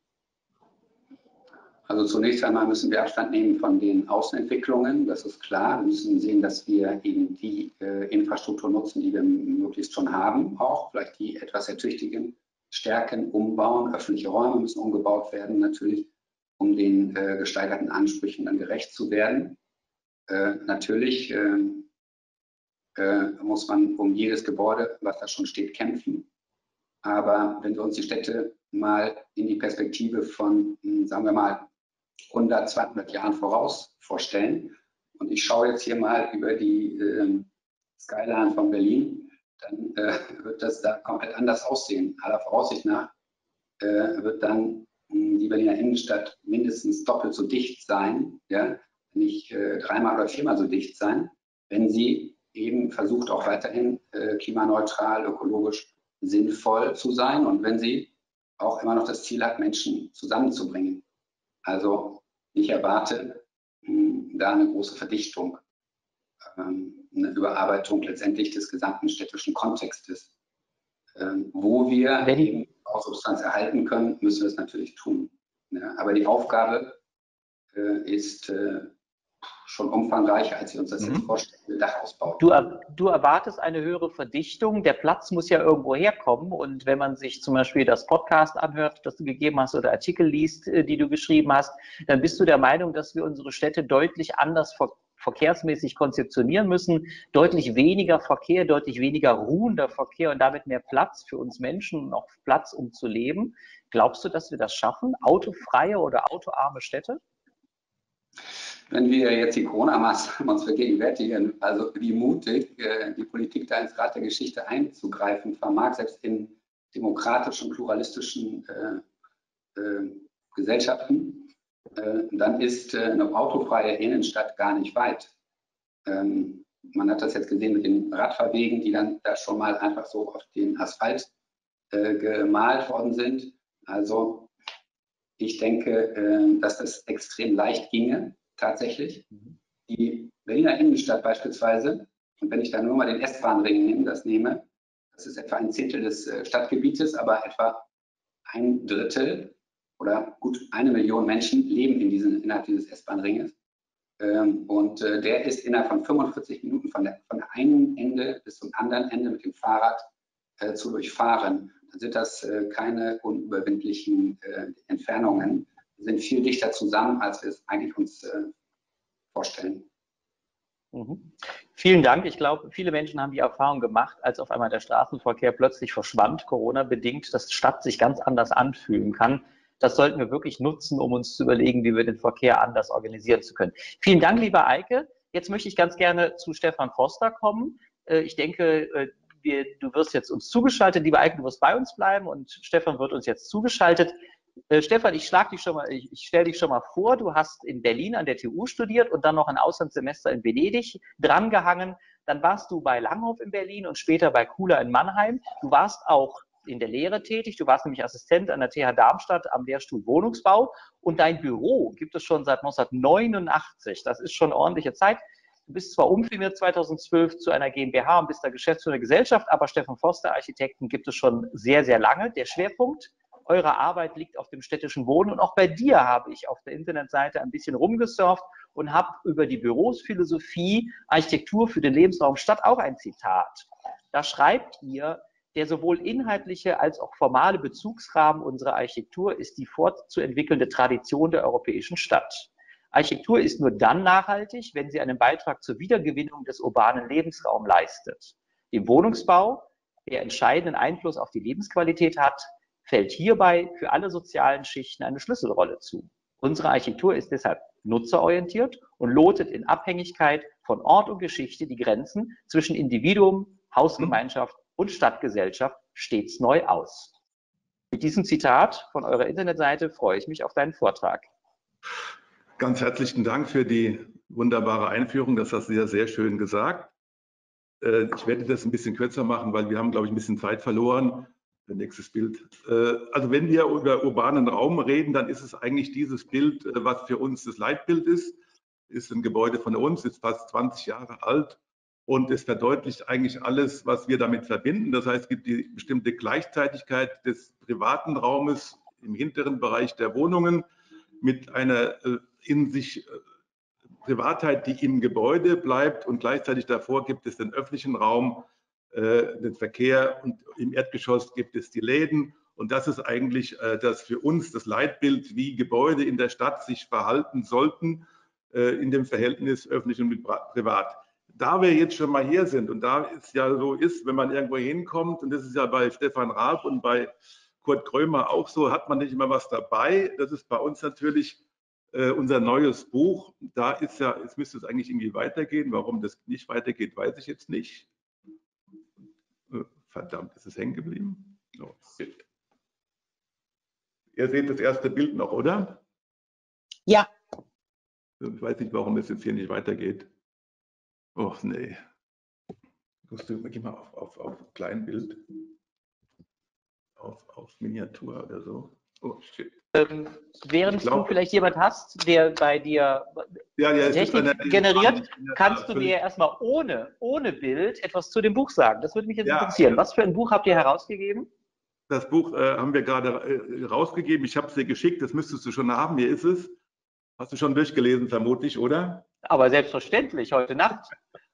Also zunächst einmal müssen wir Abstand nehmen von den Außenentwicklungen, das ist klar. Wir müssen sehen, dass wir eben die Infrastruktur nutzen, die wir möglichst schon haben, auch vielleicht die etwas ertüchtigen, stärken, umbauen. Öffentliche Räume müssen umgebaut werden, natürlich, um den gesteigerten Ansprüchen dann gerecht zu werden. Natürlich muss man um jedes Gebäude, was da schon steht, kämpfen. Aber wenn wir uns die Städte mal in die Perspektive von, sagen wir mal, 100, 200 Jahren voraus vorstellen und ich schaue jetzt hier mal über die Skyline von Berlin, dann wird das da komplett anders aussehen. Aller Voraussicht nach wird dann die Berliner Innenstadt mindestens doppelt so dicht sein, ja, nicht 3-mal oder 4-mal so dicht sein, wenn sie eben versucht auch weiterhin klimaneutral, ökologisch sinnvoll zu sein und wenn sie auch immer noch das Ziel hat, Menschen zusammenzubringen. Also ich erwarte da eine große Verdichtung, eine Überarbeitung letztendlich des gesamten städtischen Kontextes. Wo wir eben auch Substanz erhalten können, müssen wir es natürlich tun. Ja, aber die Aufgabe ist schon umfangreicher, als wir uns das jetzt vorstellen, mit Dachausbau. Du erwartest eine höhere Verdichtung. Der Platz muss ja irgendwo herkommen. Und wenn man sich zum Beispiel das Podcast anhört, das du gegeben hast, oder Artikel liest, die du geschrieben hast, dann bist du der Meinung, dass wir unsere Städte deutlich anders verkehrsmäßig konzeptionieren müssen. Deutlich weniger Verkehr, deutlich weniger ruhender Verkehr und damit mehr Platz für uns Menschen und auch Platz, um zu leben. Glaubst du, dass wir das schaffen? Autofreie oder autoarme Städte? Wenn wir jetzt die Corona-Maßnahmen uns vergegenwärtigen, also wie mutig die Politik da ins Rad der Geschichte einzugreifen vermag, selbst in demokratischen, pluralistischen Gesellschaften, dann ist eine autofreie Innenstadt gar nicht weit. Man hat das jetzt gesehen mit den Radfahrwegen, die dann da schon mal einfach so auf den Asphalt gemalt worden sind. Also ich denke, dass das extrem leicht ginge. Tatsächlich. Die Berliner Innenstadt beispielsweise, und wenn ich da nur mal den S-Bahn-Ring nehme, das ist etwa 1/10 des Stadtgebietes, aber etwa 1/3 oder gut 1 Million Menschen leben innerhalb dieses S-Bahn-Ringes. Und der ist innerhalb von 45 Minuten von einem Ende bis zum anderen Ende mit dem Fahrrad zu durchfahren. Dann sind das keine unüberwindlichen Entfernungen. Wir sind viel dichter zusammen, als wir es eigentlich uns vorstellen. Vielen Dank. Ich glaube, viele Menschen haben die Erfahrung gemacht, als auf einmal der Straßenverkehr plötzlich verschwand, Corona-bedingt, dass die Stadt sich ganz anders anfühlen kann. Das sollten wir wirklich nutzen, um uns zu überlegen, wie wir den Verkehr anders organisieren zu können. Vielen Dank, lieber Eike. Jetzt möchte ich ganz gerne zu Stefan Foster kommen. Ich denke, du wirst jetzt uns zugeschaltet, lieber Eike, du wirst bei uns bleiben und Stefan wird uns jetzt zugeschaltet. Stefan, ich stelle dich schon mal vor, du hast in Berlin an der TU studiert und dann noch ein Auslandssemester in Venedig drangehangen. Dann warst du bei Langhoff in Berlin und später bei Kuhler in Mannheim. Du warst auch in der Lehre tätig. Du warst nämlich Assistent an der TH Darmstadt am Lehrstuhl Wohnungsbau. Und dein Büro gibt es schon seit 1989. Das ist schon ordentliche Zeit. Du bist zwar umfirmiert 2012 zu einer GmbH und bist da Geschäftsführer der Gesellschaft, aber Stefan Foster Architekten gibt es schon sehr, sehr lange. Der Schwerpunkt eurer Arbeit liegt auf dem städtischen Wohnen und auch bei dir habe ich auf der Internetseite ein bisschen rumgesurft und habe über die Bürosphilosophie Architektur für den Lebensraum Stadt auch ein Zitat. Da schreibt ihr, der sowohl inhaltliche als auch formale Bezugsrahmen unserer Architektur ist die fortzuentwickelnde Tradition der europäischen Stadt. Architektur ist nur dann nachhaltig, wenn sie einen Beitrag zur Wiedergewinnung des urbanen Lebensraums leistet. Dem Wohnungsbau, der entscheidenden Einfluss auf die Lebensqualität hat, fällt hierbei für alle sozialen Schichten eine Schlüsselrolle zu. Unsere Architektur ist deshalb nutzerorientiert und lotet in Abhängigkeit von Ort und Geschichte die Grenzen zwischen Individuum, Hausgemeinschaft und Stadtgesellschaft stets neu aus. Mit diesem Zitat von eurer Internetseite freue ich mich auf deinen Vortrag. Ganz herzlichen Dank für die wunderbare Einführung. Das hast du ja sehr schön gesagt. Ich werde das ein bisschen kürzer machen, weil wir haben, glaube ich, ein bisschen Zeit verloren. Nächstes Bild. Also wenn wir über urbanen Raum reden, dann ist es eigentlich dieses Bild, was für uns das Leitbild ist. Ist ein Gebäude von uns, ist fast 20 Jahre alt und es verdeutlicht eigentlich alles, was wir damit verbinden. Das heißt, es gibt die bestimmte Gleichzeitigkeit des privaten Raumes im hinteren Bereich der Wohnungen mit einer in sich Privatheit, die im Gebäude bleibt und gleichzeitig davor gibt es den öffentlichen Raum, den Verkehr und im Erdgeschoss gibt es die Läden und das ist eigentlich das für uns das Leitbild, wie Gebäude in der Stadt sich verhalten sollten in dem Verhältnis öffentlich und privat. Da wir jetzt schon mal hier sind und da es ja so ist, wenn man irgendwo hinkommt und das ist ja bei Stefan Raab und bei Kurt Krömer auch so, hat man nicht immer was dabei. Das ist bei uns natürlich unser neues Buch. Da ist ja, jetzt müsste es eigentlich irgendwie weitergehen. Warum das nicht weitergeht, weiß ich jetzt nicht. Verdammt, ist es hängen geblieben? Oh. Ihr seht das erste Bild noch, oder? Ja. Ich weiß nicht, warum es jetzt hier nicht weitergeht. Oh, nee. Geh mal auf Kleinbild. Auf Miniatur oder so. Oh, shit. Während du vielleicht jemand hast, der bei dir Technik generiert, kannst du mir erstmal ohne Bild etwas zu dem Buch sagen. Das würde mich jetzt interessieren. Was für ein Buch habt ihr herausgegeben? Das Buch haben wir gerade rausgegeben. Ich habe es dir geschickt, das müsstest du schon haben. Hier ist es. Hast du schon durchgelesen, vermutlich, oder? Aber selbstverständlich, heute Nacht.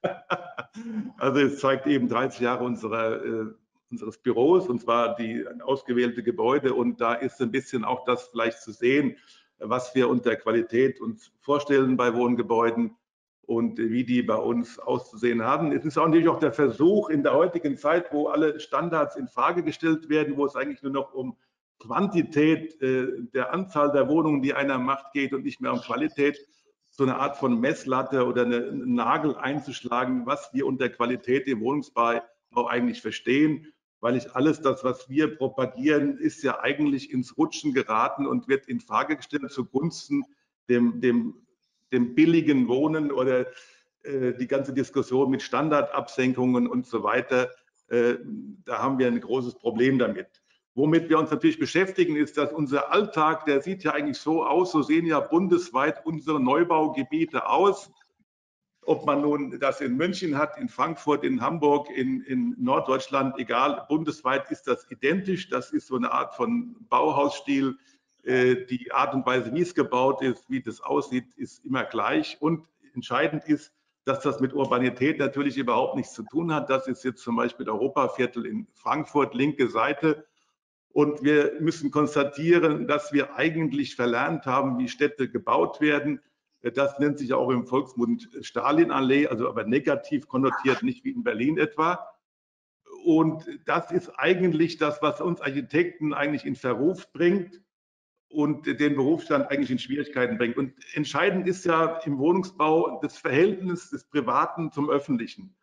Also es zeigt eben 30 Jahre unseres Büros, und zwar die ausgewählte Gebäude. Und da ist ein bisschen auch das vielleicht zu sehen, was wir unter Qualität uns vorstellen bei Wohngebäuden und wie die bei uns auszusehen haben. Es ist auch natürlich auch der Versuch in der heutigen Zeit, wo alle Standards in Frage gestellt werden, wo es eigentlich nur noch um Quantität der Anzahl der Wohnungen, die einer macht, geht und nicht mehr um Qualität, so eine Art von Messlatte oder einen Nagel einzuschlagen, was wir unter Qualität im Wohnungsbau eigentlich verstehen, weil ich alles das, was wir propagieren, ist ja eigentlich ins Rutschen geraten und wird in Frage gestellt zugunsten dem billigen Wohnen oder die ganze Diskussion mit Standardabsenkungen und so weiter. Da haben wir ein großes Problem damit. Womit wir uns natürlich beschäftigen, ist, dass unser Alltag, der sieht ja eigentlich so aus, so sehen ja bundesweit unsere Neubaugebiete aus. Ob man nun das in München hat, in Frankfurt, in Hamburg, in Norddeutschland, egal, bundesweit ist das identisch. Das ist so eine Art von Bauhausstil. Die Art und Weise, wie es gebaut ist, wie das aussieht, ist immer gleich. Und entscheidend ist, dass das mit Urbanität natürlich überhaupt nichts zu tun hat. Das ist jetzt zum Beispiel Europaviertel in Frankfurt, linke Seite. Und wir müssen konstatieren, dass wir eigentlich verlernt haben, wie Städte gebaut werden. Das nennt sich auch im Volksmund Stalinallee, also aber negativ konnotiert, nicht wie in Berlin etwa. Und das ist eigentlich das, was uns Architekten eigentlich in Verruf bringt und den Berufsstand eigentlich in Schwierigkeiten bringt. Und entscheidend ist ja im Wohnungsbau das Verhältnis des Privaten zum Öffentlichen.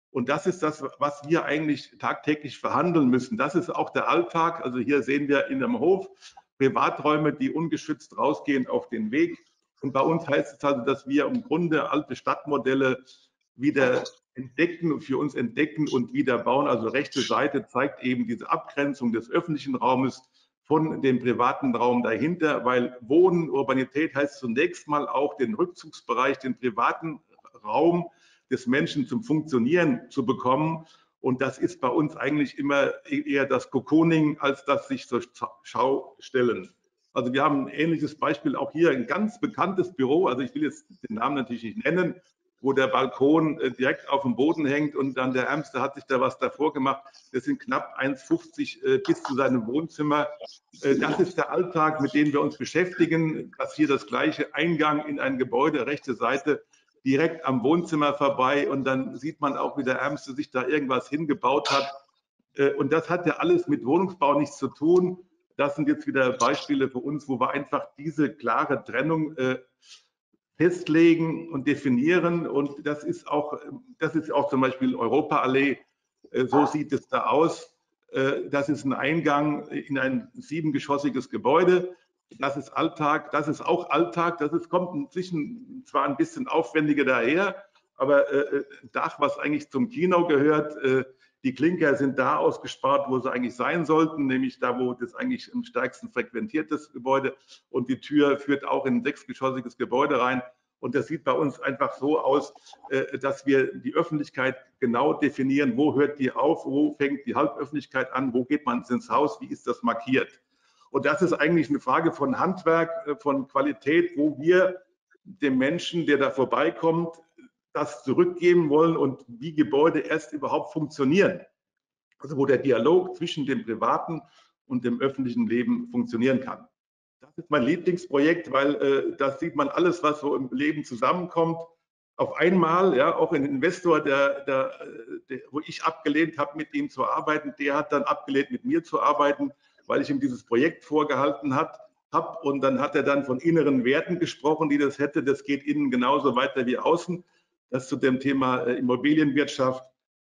Und das ist das, was wir eigentlich tagtäglich verhandeln müssen. Das ist auch der Alltag. Also hier sehen wir in einem Hof Privaträume, die ungeschützt rausgehen auf den Weg. Und bei uns heißt es also, dass wir im Grunde alte Stadtmodelle wieder entdecken und für uns entdecken und wieder bauen. Also rechte Seite zeigt eben diese Abgrenzung des öffentlichen Raumes von dem privaten Raum dahinter, weil Wohnen, Urbanität heißt zunächst mal auch den Rückzugsbereich, den privaten Raum des Menschen zum Funktionieren zu bekommen. Und das ist bei uns eigentlich immer eher das Cocooning, als das sich zur Schau stellen. Also wir haben ein ähnliches Beispiel auch hier, ein ganz bekanntes Büro, also ich will jetzt den Namen natürlich nicht nennen, wo der Balkon direkt auf dem Boden hängt und dann der Ärmste hat sich da was davor gemacht. Das sind knapp 1,50 bis zu seinem Wohnzimmer. Das ist der Alltag, mit dem wir uns beschäftigen. Das hier das gleiche, Eingang in ein Gebäude, rechte Seite, direkt am Wohnzimmer vorbei und dann sieht man auch, wie der Ärmste sich da irgendwas hingebaut hat. Und das hat ja alles mit Wohnungsbau nichts zu tun. Das sind jetzt wieder Beispiele für uns, wo wir einfach diese klare Trennung festlegen und definieren. Und das ist auch zum Beispiel Europaallee. So sieht es da aus. Das ist ein Eingang in ein 7-geschossiges Gebäude. Das ist Alltag, das ist auch Alltag. Kommt inzwischen zwar ein bisschen aufwendiger daher, aber Dach, was eigentlich zum Kino gehört, die Klinker sind da ausgespart, wo sie eigentlich sein sollten, nämlich da, wo das eigentlich am stärksten frequentiert ist, Gebäude. Und die Tür führt auch in ein 6-geschossiges Gebäude rein. Und das sieht bei uns einfach so aus, dass wir die Öffentlichkeit genau definieren, wo hört die auf, wo fängt die Halböffentlichkeit an, wo geht man ins Haus, wie ist das markiert. Und das ist eigentlich eine Frage von Handwerk, von Qualität, wo wir dem Menschen, der da vorbeikommt, das zurückgeben wollen und wie Gebäude erst überhaupt funktionieren. Also wo der Dialog zwischen dem privaten und dem öffentlichen Leben funktionieren kann. Das ist mein Lieblingsprojekt, weil das sieht man alles, was so im Leben zusammenkommt. Auf einmal, ja, auch ein Investor, wo ich abgelehnt habe, mit ihm zu arbeiten, der hat dann abgelehnt, mit mir zu arbeiten, weil ich ihm dieses Projekt vorgehalten habe. Und dann hat er dann von inneren Werten gesprochen, die das hätte. Das geht innen genauso weiter wie außen. Das zu dem Thema Immobilienwirtschaft.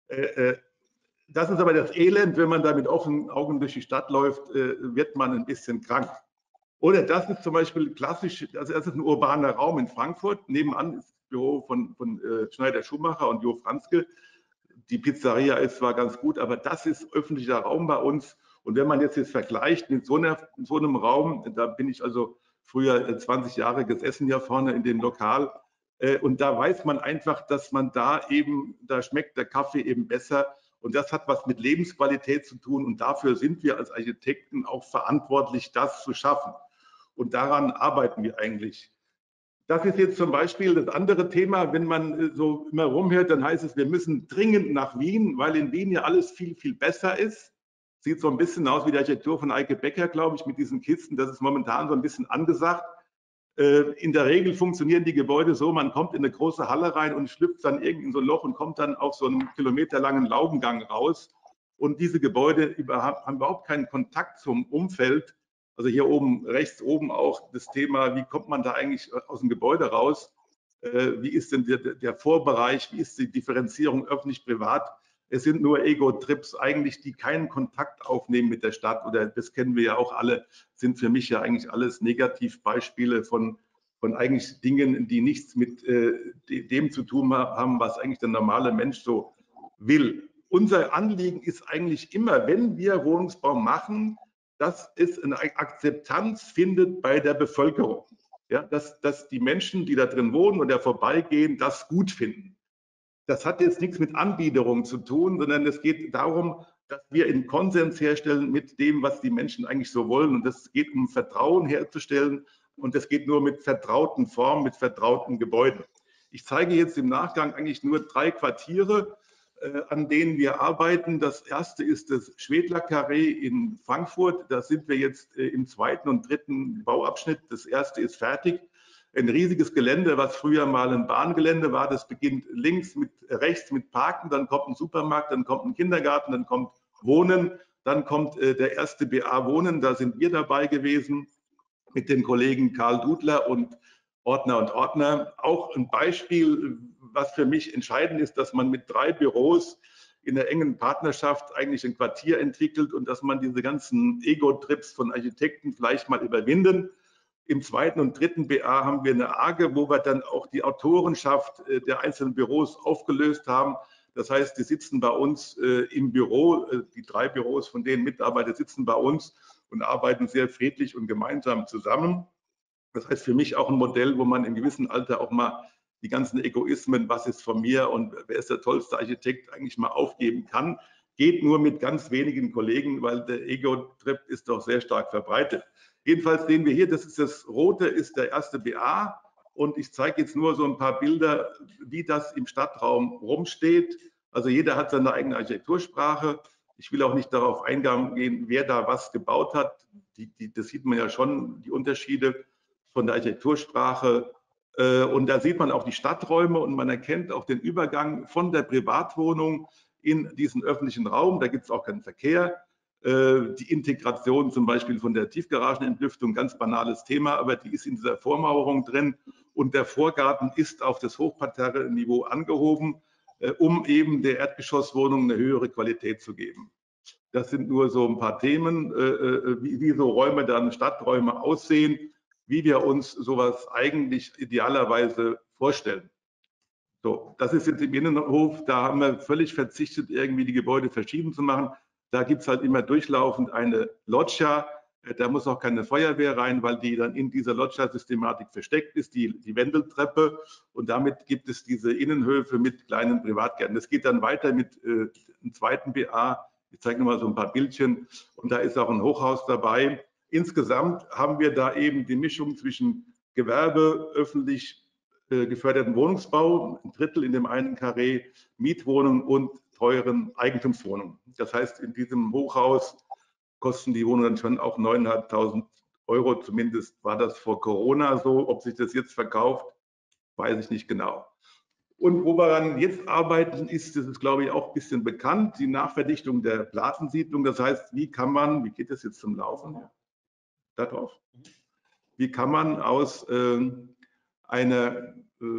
Das ist aber das Elend, wenn man da mit offenen Augen durch die Stadt läuft, wird man ein bisschen krank. Oder das ist zum Beispiel klassisch, also das ist ein urbaner Raum in Frankfurt. Nebenan ist das Büro von Schneider-Schumacher und Jo Franzke. Die Pizzeria ist zwar ganz gut, aber das ist öffentlicher Raum bei uns. Und wenn man jetzt vergleicht mit so einem Raum, da bin ich also früher 20 Jahre gesessen hier vorne in dem Lokal, und da weiß man einfach, dass man da schmeckt der Kaffee eben besser. Und das hat was mit Lebensqualität zu tun. Und dafür sind wir als Architekten auch verantwortlich, das zu schaffen. Und daran arbeiten wir eigentlich. Das ist jetzt zum Beispiel das andere Thema. Wenn man so immer rumhört, dann heißt es, wir müssen dringend nach Wien, weil in Wien ja alles viel, viel besser ist. Sieht so ein bisschen aus wie die Architektur von Eike Becker, glaube ich, mit diesen Kisten. Das ist momentan so ein bisschen angesagt. In der Regel funktionieren die Gebäude so, man kommt in eine große Halle rein und schlüpft dann irgendwie in so ein Loch und kommt dann auf so einen kilometerlangen Laubengang raus. Und diese Gebäude haben überhaupt keinen Kontakt zum Umfeld. Also hier oben, rechts oben auch das Thema, wie kommt man da eigentlich aus dem Gebäude raus? Wie ist denn der Vorbereich? Wie ist die Differenzierung öffentlich-privat? Es sind nur Ego-Trips eigentlich, die keinen Kontakt aufnehmen mit der Stadt. Oder das kennen wir ja auch alle, sind für mich ja eigentlich alles Negativbeispiele von eigentlich Dingen, die nichts mit dem zu tun haben, was eigentlich der normale Mensch so will. Unser Anliegen ist eigentlich immer, wenn wir Wohnungsbau machen, dass es eine Akzeptanz findet bei der Bevölkerung. Ja, dass die Menschen, die da drin wohnen oder vorbeigehen, das gut finden. Das hat jetzt nichts mit Anbiederung zu tun, sondern es geht darum, dass wir einen Konsens herstellen mit dem, was die Menschen eigentlich so wollen. Und es geht um Vertrauen herzustellen. Und das geht nur mit vertrauten Formen, mit vertrauten Gebäuden. Ich zeige jetzt im Nachgang eigentlich nur 3 Quartiere, an denen wir arbeiten. Das erste ist das Schwedler-Karree in Frankfurt. Da sind wir jetzt im 2. und 3. Bauabschnitt. Das erste ist fertig. Ein riesiges Gelände, was früher mal ein Bahngelände war. Das beginnt rechts mit Parken, dann kommt ein Supermarkt, dann kommt ein Kindergarten, dann kommt Wohnen, dann kommt der erste BA Wohnen. Da sind wir dabei gewesen mit den Kollegen Karl Dudler und Ordner. Auch ein Beispiel, was für mich entscheidend ist, dass man mit 3 Büros in der engen Partnerschaft eigentlich ein Quartier entwickelt und dass man diese ganzen Ego-Trips von Architekten vielleicht mal überwinden. Im 2. und 3. BA haben wir eine AGE, wo wir dann auch die Autorenschaft der einzelnen Büros aufgelöst haben. Das heißt, die sitzen bei uns im Büro, die 3 Büros von denen Mitarbeiter sitzen bei uns und arbeiten sehr friedlich und gemeinsam zusammen. Das heißt für mich auch ein Modell, wo man im gewissen Alter auch mal die ganzen Egoismen, was ist von mir und wer ist der tollste Architekt, eigentlich mal aufgeben kann. Geht nur mit ganz wenigen Kollegen, weil der Ego-Trip ist doch sehr stark verbreitet. Jedenfalls sehen wir hier, das ist das Rote, ist der 1. BA. Und ich zeige jetzt nur so ein paar Bilder, wie das im Stadtraum rumsteht. Also jeder hat seine eigene Architektursprache. Ich will auch nicht darauf eingehen, wer da was gebaut hat. Das sieht man ja schon, die Unterschiede von der Architektursprache. Und da sieht man auch die Stadträume und man erkennt auch den Übergang von der Privatwohnung in diesen öffentlichen Raum. Da gibt es auch keinen Verkehr. Die Integration zum Beispiel von der Tiefgaragenentlüftung, ganz banales Thema, aber die ist in dieser Vormauerung drin. Und der Vorgarten ist auf das Hochparterre-Niveau angehoben, um eben der Erdgeschosswohnung eine höhere Qualität zu geben. Das sind nur so ein paar Themen, wie so Räume dann, Stadträume aussehen, wie wir uns sowas eigentlich idealerweise vorstellen. So, das ist jetzt im Innenhof, da haben wir völlig verzichtet, irgendwie die Gebäude verschieden zu machen. Da gibt es halt immer durchlaufend eine Loggia. Da muss auch keine Feuerwehr rein, weil die dann in dieser Loggia-Systematik versteckt ist, die Wendeltreppe. Und damit gibt es diese Innenhöfe mit kleinen Privatgärten. Das geht dann weiter mit einem 2. BA. Ich zeige nochmal so ein paar Bildchen. Und da ist auch ein Hochhaus dabei. Insgesamt haben wir da eben die Mischung zwischen Gewerbe, öffentlich geförderten Wohnungsbau, ein Drittel in dem einen Karree, Mietwohnungen und teuren Eigentumswohnungen. Das heißt, in diesem Hochhaus kosten die Wohnungen dann schon auch 9.500 €, zumindest war das vor Corona so. Ob sich das jetzt verkauft, weiß ich nicht genau. Und wo wir dann jetzt arbeiten, ist, das ist glaube ich auch ein bisschen bekannt, die Nachverdichtung der Plattensiedlung. Das heißt, wie geht das jetzt zum Laufen? Da drauf. Wie kann man aus einer,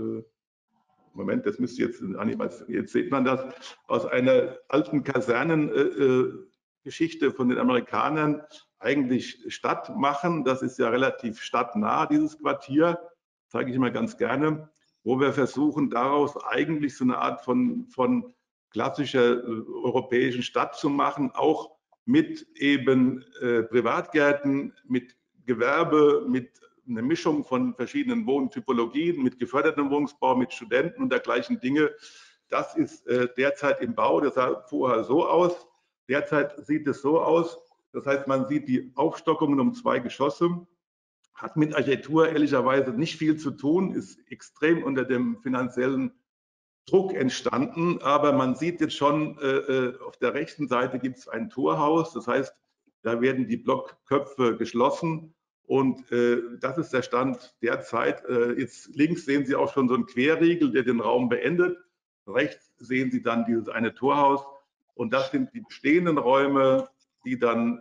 Moment, das müsste jetzt sieht man das, aus einer alten Kasernengeschichte von den Amerikanern eigentlich Stadt machen. Das ist ja relativ stadtnah, dieses Quartier, zeige ich immer ganz gerne, wo wir versuchen, daraus eigentlich so eine Art von klassischer europäischen Stadt zu machen, auch mit eben Privatgärten, mit Gewerbe, mit eine Mischung von verschiedenen Wohntypologien, mit gefördertem Wohnungsbau, mit Studenten und dergleichen Dinge. Das ist derzeit im Bau. Das sah vorher so aus. Derzeit sieht es so aus. Das heißt, man sieht die Aufstockungen um 2 Geschosse. Hat mit Architektur ehrlicherweise nicht viel zu tun, ist extrem unter dem finanziellen Druck entstanden. Aber man sieht jetzt schon, auf der rechten Seite gibt es ein Torhaus. Das heißt, da werden die Blockköpfe geschlossen. Und das ist der Stand derzeit. Jetzt links sehen Sie auch schon so einen Querriegel, der den Raum beendet. Rechts sehen Sie dann dieses eine Torhaus. Und das sind die bestehenden Räume, die dann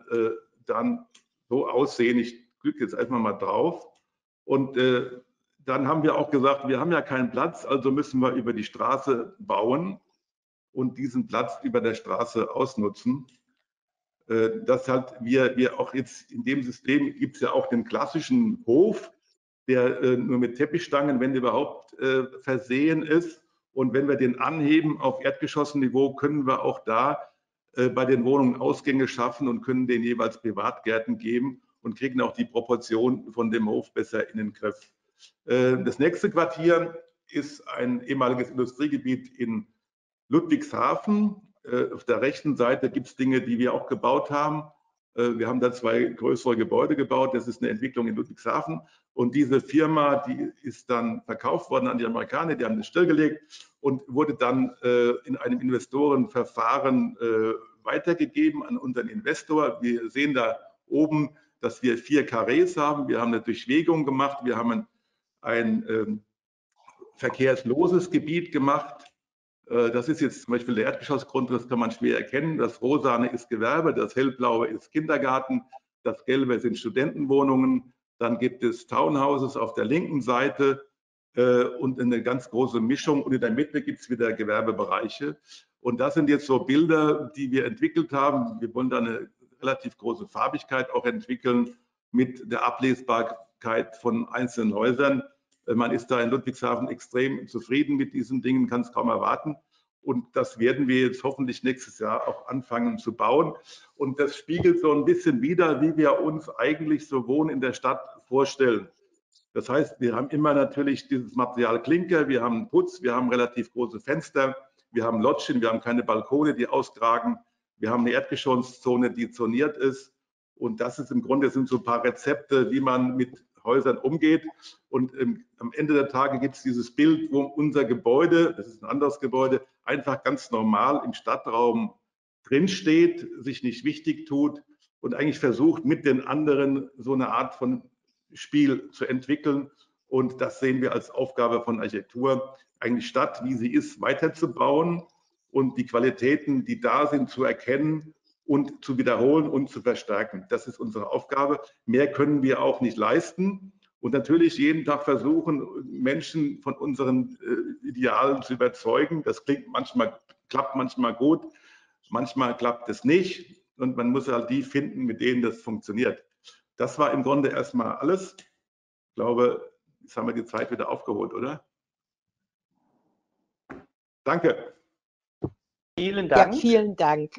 so aussehen. Ich klicke jetzt einfach mal drauf. Und dann haben wir auch gesagt, wir haben ja keinen Platz, also müssen wir über die Straße bauen und diesen Platz über der Straße ausnutzen. Das halt wir auch jetzt in dem System gibt es ja auch den klassischen Hof, der nur mit Teppichstangen, wenn überhaupt, versehen ist. Und wenn wir den anheben auf Erdgeschossniveau, können wir auch da bei den Wohnungen Ausgänge schaffen und können den jeweils Privatgärten geben und kriegen auch die Proportion von dem Hof besser in den Griff. Das nächste Quartier ist ein ehemaliges Industriegebiet in Ludwigshafen. Auf der rechten Seite gibt es Dinge, die wir auch gebaut haben. Wir haben da 2 größere Gebäude gebaut. Das ist eine Entwicklung in Ludwigshafen. Und diese Firma, die ist dann verkauft worden an die Amerikaner. Die haben das stillgelegt und wurde dann in einem Investorenverfahren weitergegeben an unseren Investor. Wir sehen da oben, dass wir 4 Karrees haben. Wir haben eine Durchwegung gemacht. Wir haben ein verkehrsloses Gebiet gemacht. Das ist jetzt zum Beispiel der Erdgeschossgrundriss, kann man schwer erkennen. Das Rosane ist Gewerbe, das Hellblaue ist Kindergarten, das Gelbe sind Studentenwohnungen. Dann gibt es Townhouses auf der linken Seite. und eine ganz große Mischung. Und in der Mitte gibt es wieder Gewerbebereiche. Und das sind jetzt so Bilder, die wir entwickelt haben. Wir wollen da eine relativ große Farbigkeit auch entwickeln mit der Ablesbarkeit von einzelnen Häusern. Man ist da in Ludwigshafen extrem zufrieden mit diesen Dingen, kann es kaum erwarten. Und das werden wir jetzt hoffentlich nächstes Jahr auch anfangen zu bauen. Und das spiegelt so ein bisschen wider, wie wir uns eigentlich so Wohnen in der Stadt vorstellen. Das heißt, wir haben immer natürlich dieses Material Klinker, wir haben Putz, wir haben relativ große Fenster, wir haben Lottchen, wir haben keine Balkone, die auskragen, wir haben eine Erdgeschosszone, die zoniert ist. Und das ist im Grunde sind so ein paar Rezepte, wie man mit Häusern umgeht. Und am Ende der Tage gibt es dieses Bild, wo unser Gebäude, das ist ein anderes Gebäude, einfach ganz normal im Stadtraum drinsteht, sich nicht wichtig tut und eigentlich versucht, mit den anderen so eine Art von Spiel zu entwickeln. Und das sehen wir als Aufgabe von Architektur, eigentlich Stadt, wie sie ist, weiterzubauen und die Qualitäten, die da sind, zu erkennen und zu wiederholen und zu verstärken. Das ist unsere Aufgabe. Mehr können wir auch nicht leisten. Und natürlich jeden Tag versuchen, Menschen von unseren Idealen zu überzeugen. Das klingt manchmal, klappt manchmal gut, manchmal klappt es nicht. Und man muss halt die finden, mit denen das funktioniert. Das war im Grunde erstmal alles. Ich glaube, jetzt haben wir die Zeit wieder aufgeholt, oder? Danke. Vielen Dank. Ja, vielen Dank.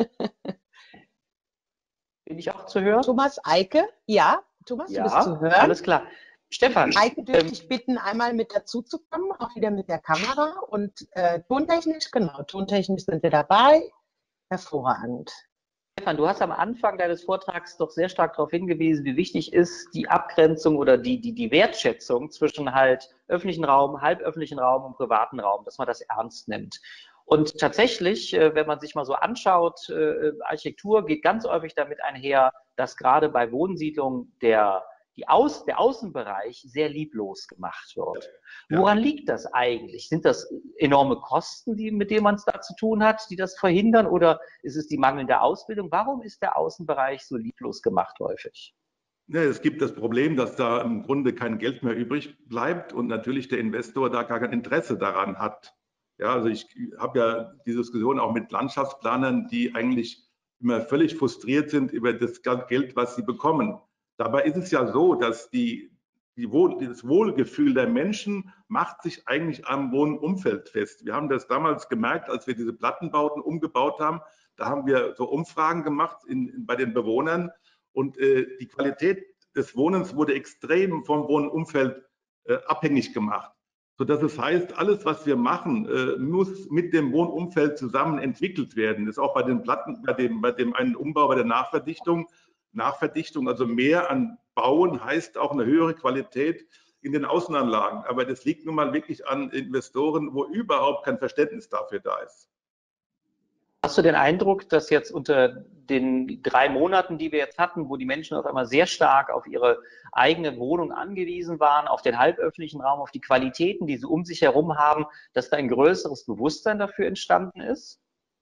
Bin ich auch zu hören? Thomas, Eike? Ja, Thomas, Ja, du bist zu hören. alles klar. Stefan. Eike, dürfte ich bitten, einmal mit dazu zu kommen, auch wieder mit der Kamera und tontechnisch, genau, tontechnisch sind wir dabei. Hervorragend. Stefan, du hast am Anfang deines Vortrags doch sehr stark darauf hingewiesen, wie wichtig ist die Abgrenzung oder die Wertschätzung zwischen halt öffentlichen Raum, halböffentlichen Raum und privaten Raum, dass man das ernst nimmt. Und tatsächlich, wenn man sich mal so anschaut, Architektur geht ganz häufig damit einher, dass gerade bei Wohnsiedlungen der Außenbereich sehr lieblos gemacht wird. Ja. Woran liegt das eigentlich? Sind das enorme Kosten, mit denen man es da zu tun hat, die das verhindern? Oder ist es die mangelnde Ausbildung? Warum ist der Außenbereich so lieblos gemacht häufig? Ja, es gibt das Problem, dass da im Grunde kein Geld mehr übrig bleibt und natürlich der Investor da gar kein Interesse daran hat. Ja, also ich habe ja die Diskussion auch mit Landschaftsplanern, die eigentlich immer völlig frustriert sind über das Geld, was sie bekommen. Dabei ist es ja so, dass das Wohlgefühl der Menschen macht sich eigentlich am Wohnumfeld fest. Wir haben das damals gemerkt, als wir diese Plattenbauten umgebaut haben. Da haben wir so Umfragen gemacht bei den Bewohnern und die Qualität des Wohnens wurde extrem vom Wohnumfeld abhängig gemacht. Sodass es heißt, alles, was wir machen, muss mit dem Wohnumfeld zusammen entwickelt werden. Das ist auch bei den Platten, bei dem einen Umbau, bei der Nachverdichtung, also mehr an Bauen heißt auch eine höhere Qualität in den Außenanlagen. Aber das liegt nun mal wirklich an Investoren, wo überhaupt kein Verständnis dafür da ist. Hast du den Eindruck, dass jetzt unter den 3 Monaten, die wir jetzt hatten, wo die Menschen auf einmal sehr stark auf ihre eigene Wohnung angewiesen waren, auf den halböffentlichen Raum, auf die Qualitäten, die sie um sich herum haben, dass da ein größeres Bewusstsein dafür entstanden ist?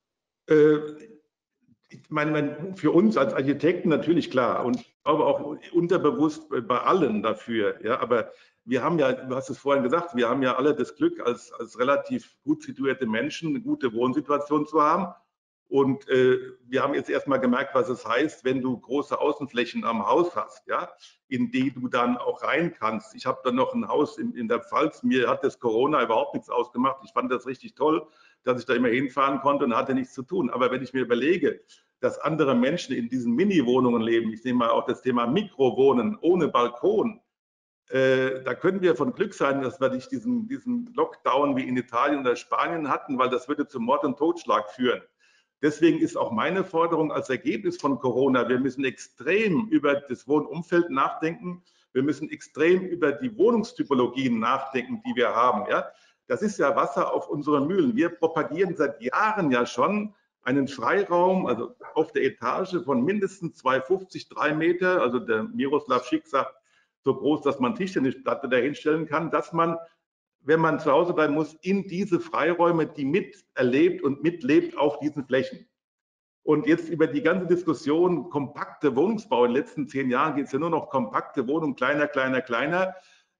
Ich meine, für uns als Architekten natürlich klar und ich glaube auch unterbewusst bei allen dafür. Ja, aber wir haben ja, du hast es vorhin gesagt, wir haben ja alle das Glück, als relativ gut situierte Menschen eine gute Wohnsituation zu haben. Und wir haben jetzt erstmal gemerkt, was es heißt, wenn du große Außenflächen am Haus hast, ja, in die du dann auch rein kannst. Ich habe dann noch ein Haus in der Pfalz, mir hat das Corona überhaupt nichts ausgemacht. Ich fand das richtig toll, dass ich da immer hinfahren konnte und hatte nichts zu tun. Aber wenn ich mir überlege, dass andere Menschen in diesen Mini-Wohnungen leben, ich nehme mal auch das Thema Mikrowohnen ohne Balkon, da können wir von Glück sein, dass wir nicht diesen Lockdown wie in Italien oder Spanien hatten, weil das würde zu Mord und Totschlag führen. Deswegen ist auch meine Forderung als Ergebnis von Corona, wir müssen extrem über das Wohnumfeld nachdenken. Wir müssen extrem über die Wohnungstypologien nachdenken, die wir haben. Ja? Das ist ja Wasser auf unseren Mühlen. Wir propagieren seit Jahren ja schon einen Freiraum, also auf der Etage von mindestens 2,50, 3 Meter. Also der Miroslav Schick sagt, so groß, dass man Tischtennisplatte dahinstellen kann, dass man, wenn man zu Hause bleiben muss, in diese Freiräume, die miterlebt und mitlebt auf diesen Flächen. Und jetzt über die ganze Diskussion kompakte Wohnungsbau, in den letzten 10 Jahren geht es ja nur noch kompakte Wohnungen, kleiner, kleiner, kleiner.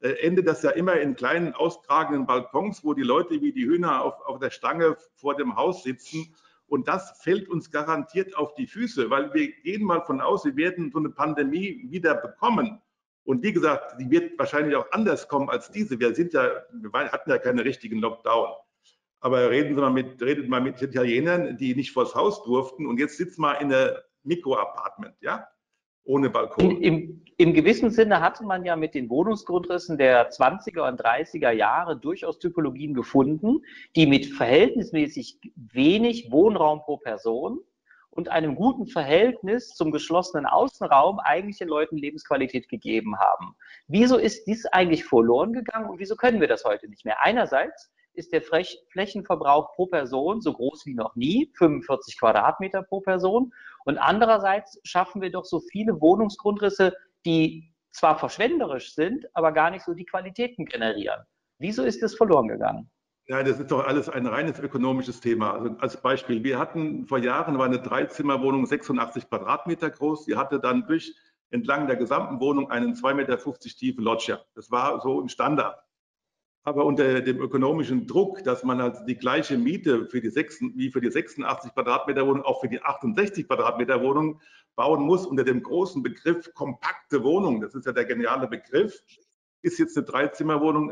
endet das ja immer in kleinen auskragenden Balkons, wo die Leute wie die Hühner auf der Stange vor dem Haus sitzen. Und das fällt uns garantiert auf die Füße, weil wir gehen mal von aus, wir werden so eine Pandemie wieder bekommen. Und wie gesagt, die wird wahrscheinlich auch anders kommen als diese. Wir hatten ja keine richtigen Lockdown. Aber redet mal mit Italienern, die nicht vors Haus durften. Und jetzt sitzt mal in einem Mikroapartment, ja? Ohne Balkon. Im gewissen Sinne hatte man ja mit den Wohnungsgrundrissen der 20er und 30er Jahre durchaus Typologien gefunden, die mit verhältnismäßig wenig Wohnraum pro Person und einem guten Verhältnis zum geschlossenen Außenraum eigentlich den Leuten Lebensqualität gegeben haben. Wieso ist dies eigentlich verloren gegangen und wieso können wir das heute nicht mehr? Einerseits ist der Flächenverbrauch pro Person so groß wie noch nie, 45 Quadratmeter pro Person. Und andererseits schaffen wir doch so viele Wohnungsgrundrisse, die zwar verschwenderisch sind, aber gar nicht so die Qualitäten generieren. Wieso ist das verloren gegangen? Ja, das ist doch alles ein reines ökonomisches Thema. Also als Beispiel, wir hatten vor Jahren war eine Dreizimmerwohnung 86 Quadratmeter groß. Die hatte dann entlang der gesamten Wohnung einen 2,50 Meter tiefen Loggia. Das war so im Standard. Aber unter dem ökonomischen Druck, dass man also die gleiche Miete wie für die 86 Quadratmeter Wohnung auch für die 68 Quadratmeter Wohnung bauen muss, unter dem großen Begriff kompakte Wohnung, das ist ja der geniale Begriff, ist jetzt eine Dreizimmerwohnung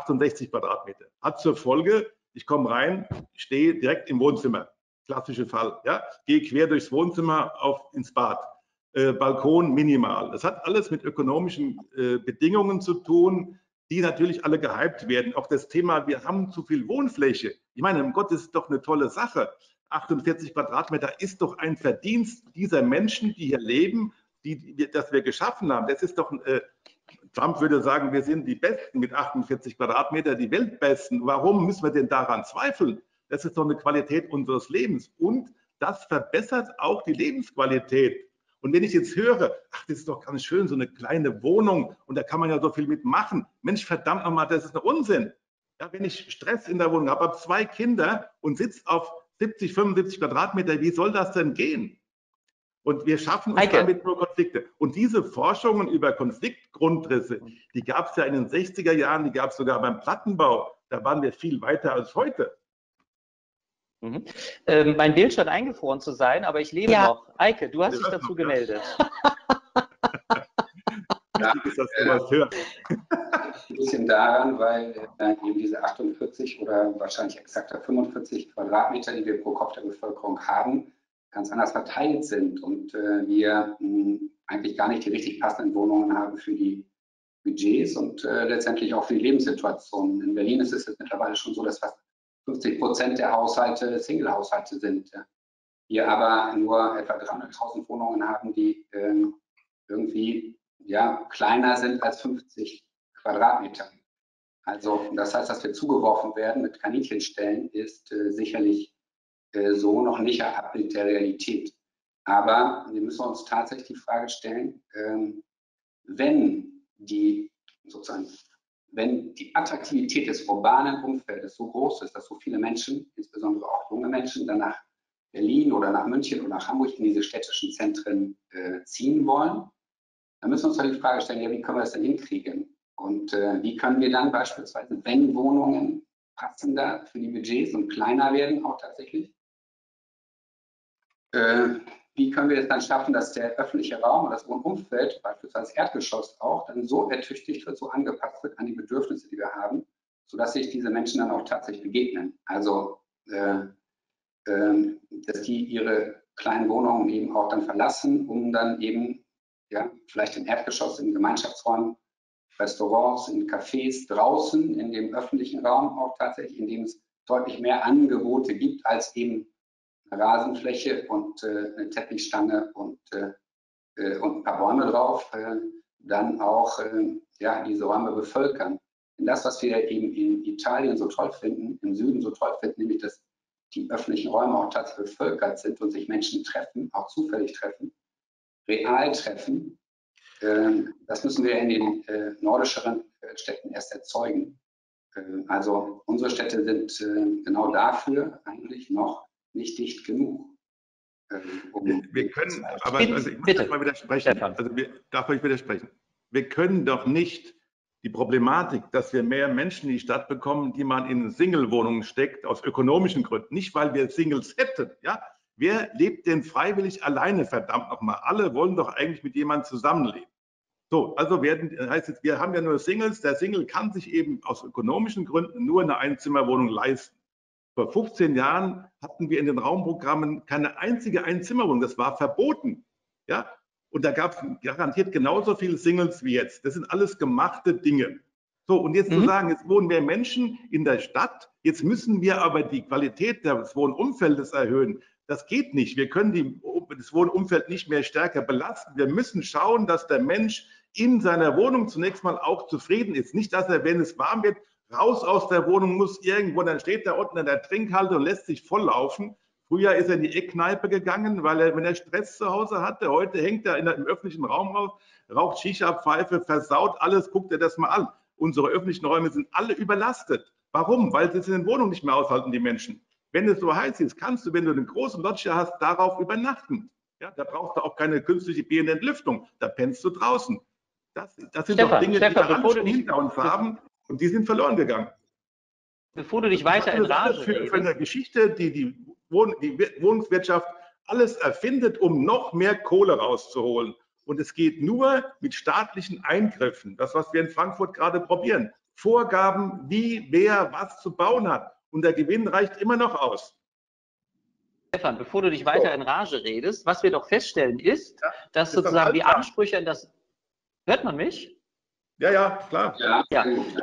68 Quadratmeter. Hat zur Folge, ich komme rein, stehe direkt im Wohnzimmer. Klassischer Fall. Ja? Gehe quer durchs Wohnzimmer ins Bad. Balkon minimal. Das hat alles mit ökonomischen Bedingungen zu tun, die natürlich alle gehypt werden. Auch das Thema, wir haben zu viel Wohnfläche. Ich meine, um Gott, das ist doch eine tolle Sache. 48 Quadratmeter ist doch ein Verdienst dieser Menschen, die hier leben, das wir geschaffen haben. Das ist doch, Trump würde sagen, wir sind die Besten mit 48 Quadratmeter, die Weltbesten. Warum müssen wir denn daran zweifeln? Das ist doch eine Qualität unseres Lebens. Und das verbessert auch die Lebensqualität. Und wenn ich jetzt höre, ach, das ist doch ganz schön, so eine kleine Wohnung und da kann man ja so viel mitmachen. Mensch, verdammt nochmal, das ist ein Unsinn. Ja, wenn ich Stress in der Wohnung habe 2 Kinder und sitze auf 70, 75 Quadratmeter, wie soll das denn gehen? Und wir schaffen uns damit nur Konflikte. Und diese Forschungen über Konfliktgrundrisse, die gab es ja in den 60er Jahren, die gab es sogar beim Plattenbau. Da waren wir viel weiter als heute. Mhm. Mein Bild scheint eingefroren zu sein, aber ich lebe noch. Eike, du hast dich dazu gemeldet. Ja, ein bisschen daran, weil eben diese 48 oder wahrscheinlich exakter 45 Quadratmeter, die wir pro Kopf der Bevölkerung haben, ganz anders verteilt sind und wir eigentlich gar nicht die richtig passenden Wohnungen haben für die Budgets und letztendlich auch für die Lebenssituation. In Berlin ist es jetzt mittlerweile schon so, dass fast 50% der Haushalte Single-Haushalte sind. Wir aber nur etwa 300.000 Wohnungen haben, die irgendwie kleiner sind als 50 Quadratmeter. Also das heißt, dass wir zugeworfen werden mit Kaninchenstellen, ist sicherlich so noch nicht ein Abbild der Realität. Aber wir müssen uns tatsächlich die Frage stellen, wenn die Attraktivität des urbanen Umfeldes so groß ist, dass so viele Menschen, insbesondere auch junge Menschen, dann nach Berlin oder nach München oder nach Hamburg in diese städtischen Zentren ziehen wollen, dann müssen wir uns doch die Frage stellen, ja, wie können wir das denn hinkriegen? Und wie können wir dann beispielsweise, wenn Wohnungen passender für die Budgets und kleiner werden, auch tatsächlich, wie können wir es dann schaffen, dass der öffentliche Raum und das Wohnumfeld, beispielsweise das Erdgeschoss auch, dann so ertüchtigt wird, so angepasst wird an die Bedürfnisse, die wir haben, sodass sich diese Menschen dann auch tatsächlich begegnen. Also, dass die ihre kleinen Wohnungen eben auch dann verlassen, um dann eben, vielleicht im Erdgeschoss, in Gemeinschaftsräumen, Restaurants, in Cafés, draußen, in dem öffentlichen Raum auch tatsächlich, in dem es deutlich mehr Angebote gibt, als eben Rasenfläche und eine Teppichstange und ein paar Bäume drauf, dann auch diese Räume bevölkern. Denn das, was wir eben in Italien so toll finden, im Süden so toll finden, nämlich dass die öffentlichen Räume auch tatsächlich bevölkert sind und sich Menschen treffen, auch zufällig treffen, real treffen, das müssen wir in den nordischeren Städten erst erzeugen. Also unsere Städte sind genau dafür eigentlich noch nicht dicht genug. Wir können, aber also ich muss das mal widersprechen. Also darf ich widersprechen? Wir können doch nicht die die Problematik, dass wir mehr Menschen in die Stadt bekommen, die man in Single-Wohnungen steckt, aus ökonomischen Gründen. Nicht, weil wir Singles hätten. Ja? Wer lebt denn freiwillig alleine, verdammt nochmal? Alle wollen doch eigentlich mit jemandem zusammenleben. So, also heißt es, wir haben ja nur Singles. Der Single kann sich eben aus ökonomischen Gründen nur eine Einzimmerwohnung leisten. Vor 15 Jahren hatten wir in den Raumprogrammen keine einzige Einzimmerwohnung. Das war verboten. Ja? Und da gab es garantiert genauso viele Singles wie jetzt. Das sind alles gemachte Dinge. So, und jetzt zu sagen, jetzt wohnen mehr Menschen in der Stadt, jetzt müssen wir aber die Qualität des Wohnumfeldes erhöhen. Das geht nicht. Wir können das Wohnumfeld nicht mehr stärker belasten. Wir müssen schauen, dass der Mensch in seiner Wohnung zunächst mal auch zufrieden ist. Nicht, dass er, wenn es warm wird, raus aus der Wohnung muss irgendwo, dann steht er unten in der Trinkhalle und lässt sich volllaufen. Früher ist er in die Eckkneipe gegangen, weil wenn er Stress zu Hause hatte. Heute hängt er im öffentlichen Raum raus, raucht Shisha-Pfeife, versaut alles, guckt er das mal an. Unsere öffentlichen Räume sind alle überlastet. Warum? Weil sie es in den Wohnungen nicht mehr aushalten, die Menschen. Wenn es so heiß ist, kannst du, wenn du einen großen Loggia hast, darauf übernachten. Ja, da brauchst du auch keine künstliche Entlüftung. Da pennst du draußen. Das sind doch Dinge, die wir alle schon hinter uns haben und die sind verloren gegangen. Bevor du dich weiter in Rage redest. Für eine Geschichte, die Wohnungswirtschaft alles erfindet, um noch mehr Kohle rauszuholen. Und es geht nur mit staatlichen Eingriffen. Das, was wir in Frankfurt gerade probieren. Vorgaben, wie, wer, was zu bauen hat. Und der Gewinn reicht immer noch aus. Stefan, bevor du dich weiter in Rage redest, was wir doch feststellen ist, dass sozusagen die Ansprüche an das... Hört man mich? Ja, ja, klar. Ja.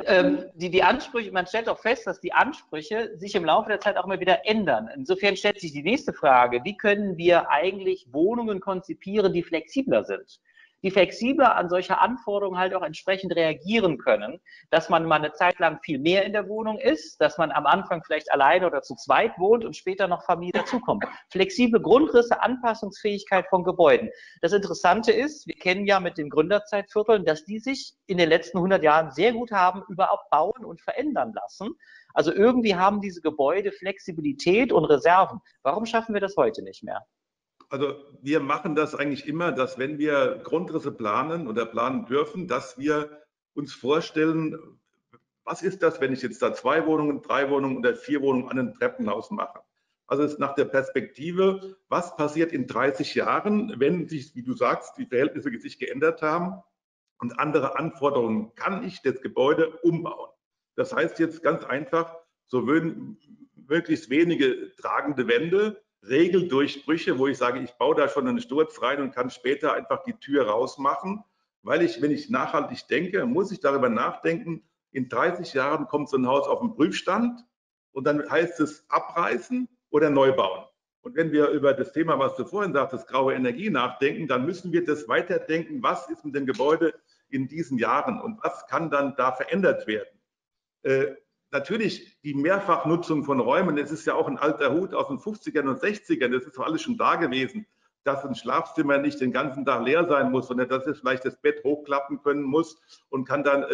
Die Ansprüche, man stellt auch fest, dass die Ansprüche sich im Laufe der Zeit auch immer wieder ändern. Insofern stellt sich die nächste Frage, wie können wir eigentlich Wohnungen konzipieren, die flexibler sind? Die flexibler an solche Anforderungen halt auch entsprechend reagieren können, dass man mal eine Zeit lang viel mehr in der Wohnung ist, dass man am Anfang vielleicht alleine oder zu zweit wohnt und später noch Familie dazukommt. Flexible Grundrisse, Anpassungsfähigkeit von Gebäuden. Das Interessante ist, wir kennen ja mit den Gründerzeitvierteln, dass die sich in den letzten 100 Jahren sehr gut haben überhaupt bauen und verändern lassen. Also irgendwie haben diese Gebäude Flexibilität und Reserven. Warum schaffen wir das heute nicht mehr? Also wir machen das eigentlich immer, dass wenn wir Grundrisse planen oder planen dürfen, dass wir uns vorstellen, was ist das, wenn ich jetzt da 2 Wohnungen, 3 Wohnungen oder 4 Wohnungen an einem Treppenhaus mache. Also es ist nach der Perspektive, was passiert in 30 Jahren, wenn sich, wie du sagst, die Verhältnisse sich geändert haben und andere Anforderungen, kann ich das Gebäude umbauen. Das heißt jetzt ganz einfach, so würden möglichst wenige tragende Wände, Regeldurchbrüche, wo ich sage, ich baue da schon einen Sturz rein und kann später einfach die Tür rausmachen, weil wenn ich nachhaltig denke, muss ich darüber nachdenken, in 30 Jahren kommt so ein Haus auf den Prüfstand und dann heißt es abreißen oder neu bauen. Und wenn wir über das Thema, was du vorhin sagtest, graue Energie nachdenken, dann müssen wir das weiterdenken, was ist mit dem Gebäude in diesen Jahren und was kann dann da verändert werden. Natürlich die Mehrfachnutzung von Räumen, es ist ja auch ein alter Hut aus den 50ern und 60ern, das ist doch alles schon da gewesen, dass ein Schlafzimmer nicht den ganzen Tag leer sein muss, sondern dass es vielleicht das Bett hochklappen können muss und kann dann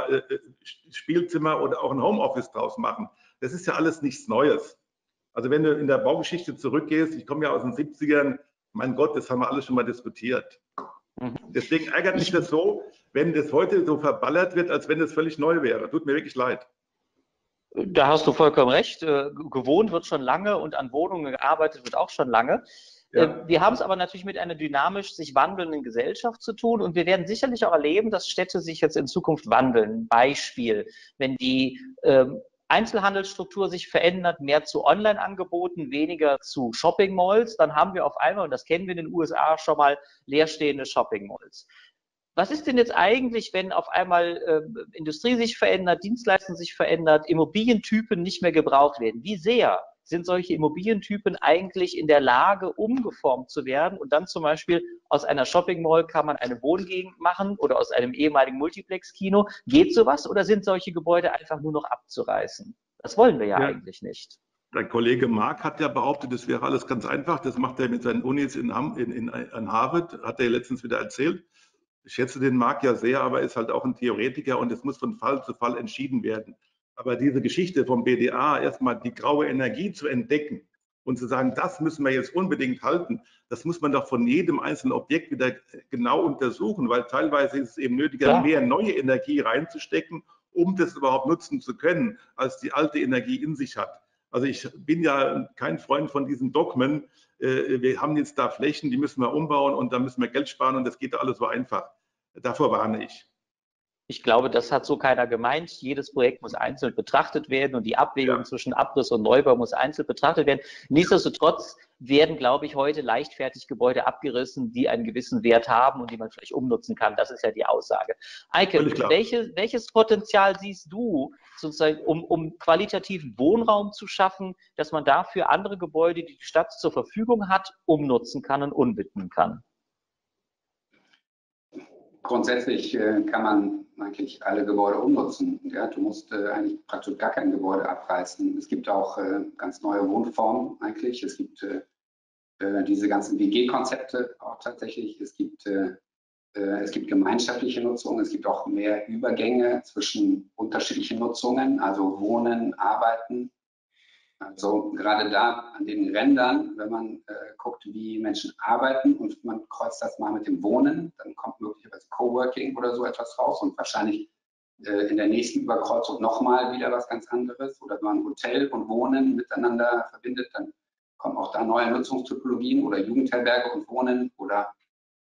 Spielzimmer oder auch ein Homeoffice draus machen. Das ist ja alles nichts Neues. Also wenn du in der Baugeschichte zurückgehst, ich komme ja aus den 70ern, mein Gott, das haben wir alles schon mal diskutiert. Deswegen ärgert mich das so, wenn das heute so verballert wird, als wenn das völlig neu wäre. Tut mir wirklich leid. Da hast du vollkommen recht. Gewohnt wird schon lange und an Wohnungen gearbeitet wird auch schon lange. Ja. Wir haben es aber natürlich mit einer dynamisch sich wandelnden Gesellschaft zu tun und wir werden sicherlich auch erleben, dass Städte sich jetzt in Zukunft wandeln. Beispiel, wenn die Einzelhandelsstruktur sich verändert, mehr zu Online-Angeboten, weniger zu Shopping-Malls, dann haben wir auf einmal, und das kennen wir in den USA schon mal, leerstehende Shopping-Malls. Was ist denn jetzt eigentlich, wenn auf einmal Industrie sich verändert, Dienstleistungen sich verändert, Immobilientypen nicht mehr gebraucht werden? Wie sehr sind solche Immobilientypen eigentlich in der Lage, umgeformt zu werden? Und dann zum Beispiel aus einer Shopping Mall kann man eine Wohngegend machen oder aus einem ehemaligen Multiplex-Kino. Geht sowas oder sind solche Gebäude einfach nur noch abzureißen? Das wollen wir ja eigentlich nicht. Der Kollege Mark hat ja behauptet, das wäre alles ganz einfach. Das macht er mit seinen Unis in Harvard, hat er letztens wieder erzählt. Ich schätze den Marc ja sehr, aber er ist halt auch ein Theoretiker und es muss von Fall zu Fall entschieden werden. Aber diese Geschichte vom BDA, erstmal die graue Energie zu entdecken, Und zu sagen, das müssen wir jetzt unbedingt halten, das muss man doch von jedem einzelnen Objekt wieder genau untersuchen, weil teilweise ist es eben nötiger, mehr neue Energie reinzustecken, um das überhaupt nutzen zu können, als die alte Energie in sich hat. Also ich bin ja kein Freund von diesen Dogmen. Wir haben jetzt da Flächen, die müssen wir umbauen und da müssen wir Geld sparen und das geht alles so einfach. Davor warne ich. Ich glaube, das hat so keiner gemeint. Jedes Projekt muss einzeln betrachtet werden und die Abwägung zwischen Abriss und Neubau muss einzeln betrachtet werden. Nichtsdestotrotz werden, glaube ich, heute leichtfertig Gebäude abgerissen, die einen gewissen Wert haben und die man vielleicht umnutzen kann. Das ist ja die Aussage. Eike, welches Potenzial siehst du sozusagen, um qualitativen Wohnraum zu schaffen, dass man dafür andere Gebäude, die die Stadt zur Verfügung hat, umnutzen kann und umwidmen kann? Grundsätzlich kann man eigentlich alle Gebäude umnutzen. Ja, du musst eigentlich praktisch gar kein Gebäude abreißen. Es gibt auch ganz neue Wohnformen eigentlich. Es gibt diese ganzen WG-Konzepte auch tatsächlich. Es gibt gemeinschaftliche Nutzung. Es gibt auch mehr Übergänge zwischen unterschiedlichen Nutzungen, also Wohnen, Arbeiten. Also gerade da an den Rändern, wenn man guckt, wie Menschen arbeiten und man kreuzt das mal mit dem Wohnen, dann kommt möglicherweise Coworking oder so etwas raus und wahrscheinlich in der nächsten Überkreuzung nochmal wieder was ganz anderes. Oder wenn man Hotel und Wohnen miteinander verbindet, dann kommen auch da neue Nutzungstypologien oder Jugendherberge und Wohnen oder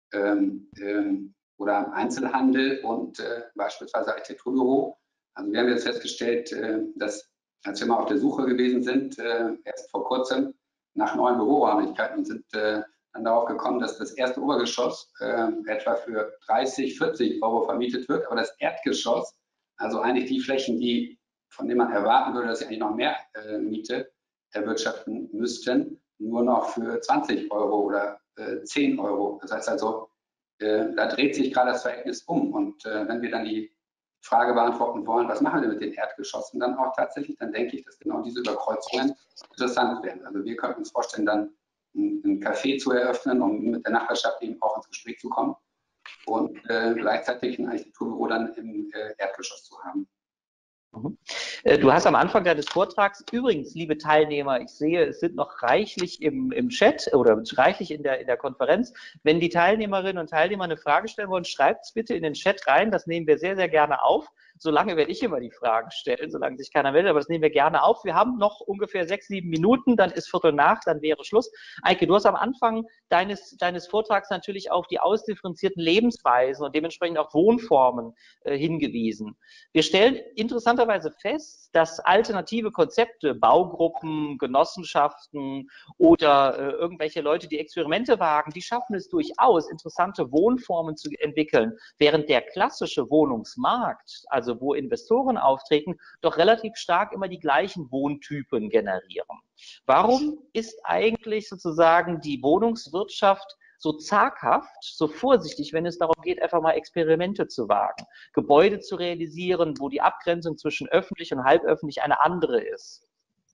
Einzelhandel und beispielsweise Architekturbüro. Also wir haben jetzt festgestellt, dass als wir mal auf der Suche gewesen sind, erst vor kurzem nach neuen Büroräumlichkeiten, sind dann darauf gekommen, dass das erste Obergeschoss etwa für 30, 40 Euro vermietet wird, aber das Erdgeschoss, also eigentlich die Flächen, von denen man erwarten würde, dass sie eigentlich noch mehr Miete erwirtschaften müssten, nur noch für 20 Euro oder 10 Euro. Das heißt also, da dreht sich gerade das Verhältnis um. Und wenn wir dann die Frage beantworten wollen, was machen wir mit den Erdgeschossen, dann auch tatsächlich, dann denke ich, dass genau diese Überkreuzungen interessant werden. Also wir könnten uns vorstellen, dann ein Café zu eröffnen, um mit der Nachbarschaft eben auch ins Gespräch zu kommen und gleichzeitig ein Architekturbüro dann im Erdgeschoss zu haben. Du hast am Anfang deines Vortrags, übrigens, liebe Teilnehmer, ich sehe, es sind noch reichlich im Chat oder reichlich in der Konferenz. Wenn die Teilnehmerinnen und Teilnehmer eine Frage stellen wollen, schreibt es bitte in den Chat rein. Das nehmen wir sehr, sehr gerne auf. Solange werde ich immer die Fragen stellen, solange sich keiner meldet, aber das nehmen wir gerne auf. Wir haben noch ungefähr 6, 7 Minuten, dann ist Viertel nach, dann wäre Schluss. Eike, du hast am Anfang deines Vortrags natürlich auf die ausdifferenzierten Lebensweisen und dementsprechend auch Wohnformen hingewiesen. Wir stellen interessanterweise fest, dass alternative Konzepte, Baugruppen, Genossenschaften oder irgendwelche Leute, die Experimente wagen, die schaffen es durchaus, interessante Wohnformen zu entwickeln, während der klassische Wohnungsmarkt, also wo Investoren auftreten, doch relativ stark immer die gleichen Wohntypen generieren. Warum ist eigentlich sozusagen die Wohnungswirtschaft so zaghaft, so vorsichtig, wenn es darum geht, einfach mal Experimente zu wagen, Gebäude zu realisieren, wo die Abgrenzung zwischen öffentlich und halböffentlich eine andere ist?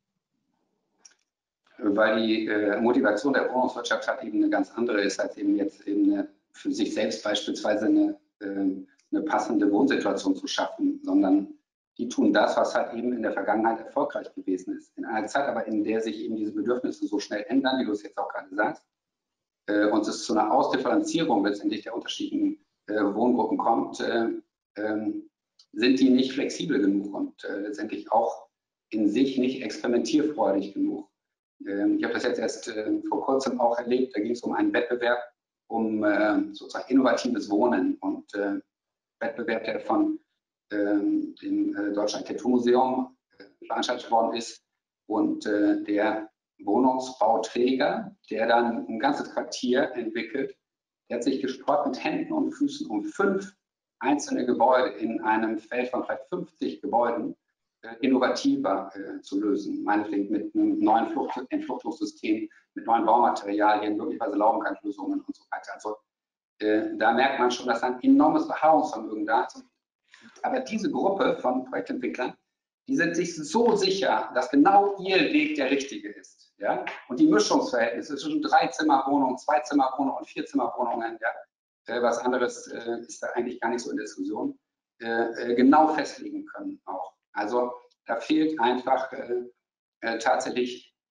Weil die Motivation der Wohnungswirtschaft halt eben eine ganz andere ist, als eben jetzt eben für sich selbst beispielsweise eine passende Wohnsituation zu schaffen, sondern die tun das, was halt eben in der Vergangenheit erfolgreich gewesen ist. In einer Zeit aber, in der sich eben diese Bedürfnisse so schnell ändern, wie du es jetzt auch gerade sagst, und es zu einer Ausdifferenzierung letztendlich der unterschiedlichen Wohngruppen kommt, sind die nicht flexibel genug und letztendlich auch in sich nicht experimentierfreudig genug. Ich habe das jetzt erst vor kurzem auch erlebt, da ging es um einen Wettbewerb, um sozusagen innovatives Wohnen und Wettbewerb, der von dem Deutschen Architekturmuseum veranstaltet worden ist und der Wohnungsbauträger, der dann ein ganzes Quartier entwickelt, der hat sich gesträubt mit Händen und Füßen, um 5 einzelne Gebäude in einem Feld von vielleicht 50 Gebäuden innovativer zu lösen. Meinetwegen mit einem neuen Entfluchtungssystem, mit neuen Baumaterialien, möglicherweise Laubenkantlösungen und so weiter. Also da merkt man schon, dass ein enormes Beharrungsvermögen da ist. Aber diese Gruppe von Projektentwicklern, die sind sich so sicher, dass genau ihr Weg der richtige ist. Ja? Und die Mischungsverhältnisse zwischen 3-Zimmer-Wohnungen, 2-Zimmer-Wohnungen und 4-Zimmer-Wohnungen, ja? Was anderes ist da eigentlich gar nicht so in der Diskussion, genau festlegen können auch. Also da fehlt einfach tatsächlich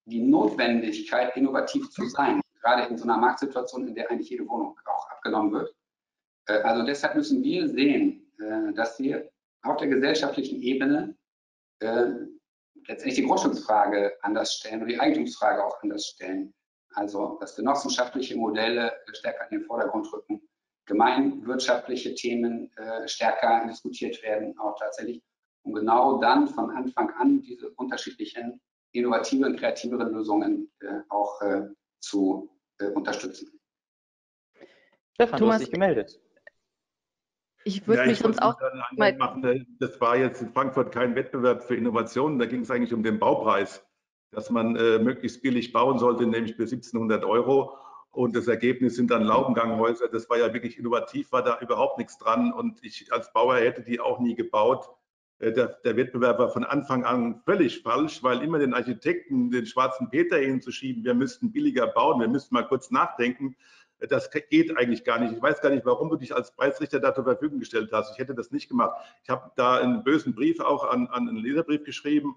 die Notwendigkeit, innovativ zu sein, gerade in so einer Marktsituation, in der eigentlich jede Wohnung auch abgenommen wird. Also deshalb müssen wir sehen, dass wir auf der gesellschaftlichen Ebene letztendlich die Grundstücksfrage anders stellen und die Eigentumsfrage auch anders stellen. Also dass genossenschaftliche Modelle stärker in den Vordergrund rücken, gemeinwirtschaftliche Themen stärker diskutiert werden, auch tatsächlich, um genau dann von Anfang an diese unterschiedlichen innovativen, kreativeren Lösungen auch zu unterstützen. Stefan, du Thomas, hast dich gemeldet. Ich würde mich sonst auch mal... Das war jetzt in Frankfurt kein Wettbewerb für Innovationen, da ging es eigentlich um den Baupreis, dass man möglichst billig bauen sollte, nämlich für 1.700 €. Und das Ergebnis sind dann Laubenganghäuser. Das war ja wirklich innovativ, war da überhaupt nichts dran. Und ich als Bauer hätte die auch nie gebaut. Der Wettbewerb war von Anfang an völlig falsch, weil immer den Architekten den schwarzen Peter hinzuschieben, wir müssten billiger bauen, wir müssten mal kurz nachdenken, das geht eigentlich gar nicht. Ich weiß gar nicht, warum du dich als Preisrichter da zur Verfügung gestellt hast. Ich hätte das nicht gemacht. Ich habe da einen bösen Brief auch an einen Leserbrief geschrieben.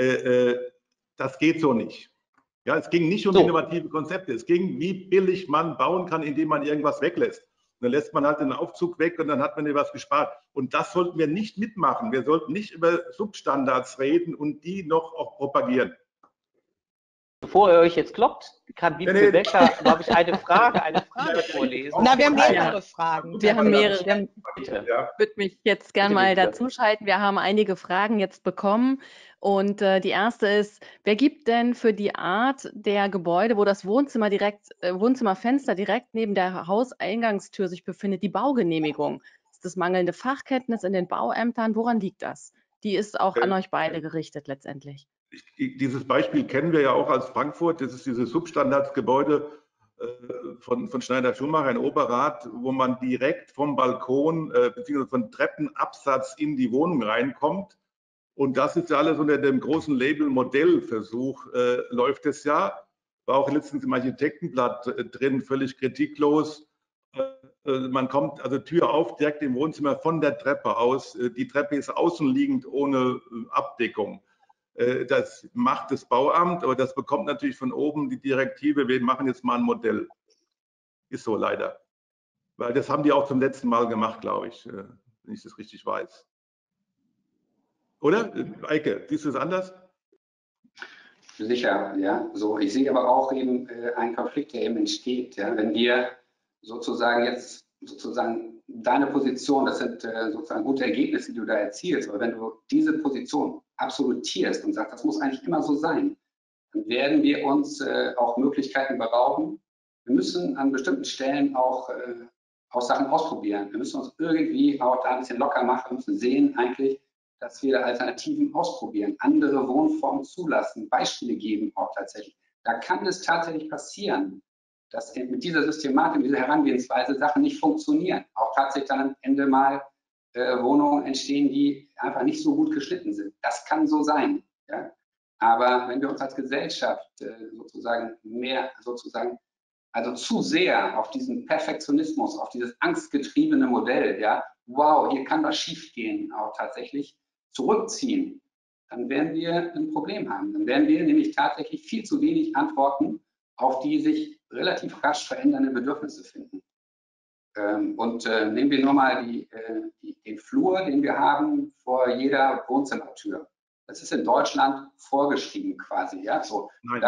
Das geht so nicht. Ja, es ging nicht um innovative Konzepte. Es ging, wie billig man bauen kann, indem man irgendwas weglässt. Und dann lässt man halt den Aufzug weg und dann hat man etwas gespart. Und das sollten wir nicht mitmachen. Wir sollten nicht über Substandards reden und die noch auch propagieren. Bevor ihr euch jetzt kloppt, kann Wiebke Becker, glaube ich, eine Frage vorlesen. Na, wir haben mehrere Fragen. Wir haben mehrere. Ich würde mich jetzt gerne mal dazuschalten. Wir haben einige Fragen jetzt bekommen. Und die erste ist, wer gibt denn für die Art der Gebäude, wo das Wohnzimmerfenster direkt neben der Hauseingangstür sich befindet, die Baugenehmigung? Ist das mangelnde Fachkenntnis in den Bauämtern? Woran liegt das? Die ist auch an euch beide gerichtet letztendlich. Dieses Beispiel kennen wir ja auch als Frankfurt. Das ist dieses Substandardsgebäude von Schneider-Schumacher in Oberrath, wo man direkt vom Balkon bzw. von Treppenabsatz in die Wohnung reinkommt. Und das ist ja alles unter dem großen Label Modellversuch läuft es ja. War auch letztens im Architektenblatt drin, völlig kritiklos. Man kommt also Tür auf, direkt im Wohnzimmer von der Treppe aus. Die Treppe ist außenliegend ohne Abdeckung. Das macht das Bauamt, aber das bekommt natürlich von oben die Direktive, wir machen jetzt mal ein Modell. Ist so leider. Weil das haben die auch zum letzten Mal gemacht, glaube ich, wenn ich das richtig weiß. Oder? Eike, siehst du es anders? Sicher, ja. So, ich sehe aber auch eben einen Konflikt, der eben entsteht. Ja? Wenn wir sozusagen jetzt deine Position, das sind sozusagen gute Ergebnisse, die du da erzielst, aber wenn du diese Position absolutierst und sagst, das muss eigentlich immer so sein, dann werden wir uns auch Möglichkeiten berauben. Wir müssen an bestimmten Stellen auch Sachen ausprobieren. Wir müssen uns irgendwie auch da ein bisschen locker machen, wir müssen sehen eigentlich, dass wir Alternativen ausprobieren, andere Wohnformen zulassen, Beispiele geben auch tatsächlich. Da kann es tatsächlich passieren, dass mit dieser Systematik, mit dieser Herangehensweise Sachen nicht funktionieren. Auch tatsächlich dann am Ende mal Wohnungen entstehen, die einfach nicht so gut geschnitten sind. Das kann so sein. Ja? Aber wenn wir uns als Gesellschaft also zu sehr auf diesen Perfektionismus, auf dieses angstgetriebene Modell, ja, wow, hier kann was schiefgehen, auch tatsächlich zurückziehen, dann werden wir ein Problem haben. Dann werden wir nämlich tatsächlich viel zu wenig Antworten auf die sich relativ rasch verändernde Bedürfnisse finden. Nehmen wir nur mal den Flur, den wir haben vor jeder Wohnzimmertür. Das ist in Deutschland vorgeschrieben quasi. Ja? So, nein,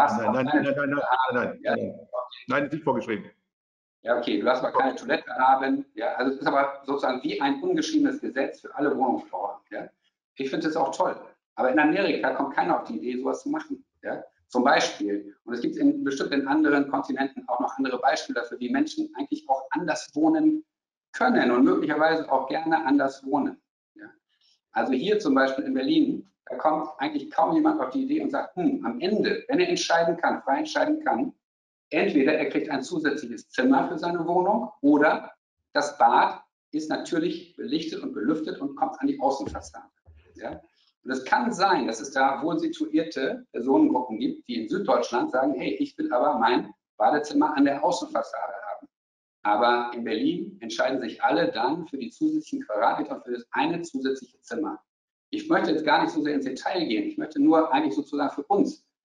ist nicht vorgeschrieben. Ja, okay, du darfst aber keine Toilette haben. Ja? Also es ist aber sozusagen wie ein ungeschriebenes Gesetz für alle Wohnungsbauer. Ja? Ich finde das auch toll. Aber in Amerika kommt keiner auf die Idee, sowas zu machen. Ja? Zum Beispiel, und es gibt bestimmt in anderen Kontinenten auch noch andere Beispiele dafür, wie Menschen eigentlich auch anders wohnen können und möglicherweise auch gerne anders wohnen. Ja? Also hier zum Beispiel in Berlin, da kommt eigentlich kaum jemand auf die Idee und sagt, am Ende, wenn er entscheiden kann, frei entscheiden kann, entweder er kriegt ein zusätzliches Zimmer für seine Wohnung oder das Bad ist natürlich belichtet und belüftet und kommt an die Außenfassade. Ja? Und es kann sein, dass es da wohl situierte Personengruppen gibt, die in Süddeutschland sagen, hey, ich will aber mein Badezimmer an der Außenfassade haben. Aber in Berlin entscheiden sich alle dann für die zusätzlichen Quadratmeter und für das eine zusätzliche Zimmer. Ich möchte jetzt gar nicht so sehr ins Detail gehen. Ich möchte nur eigentlich sozusagen für uns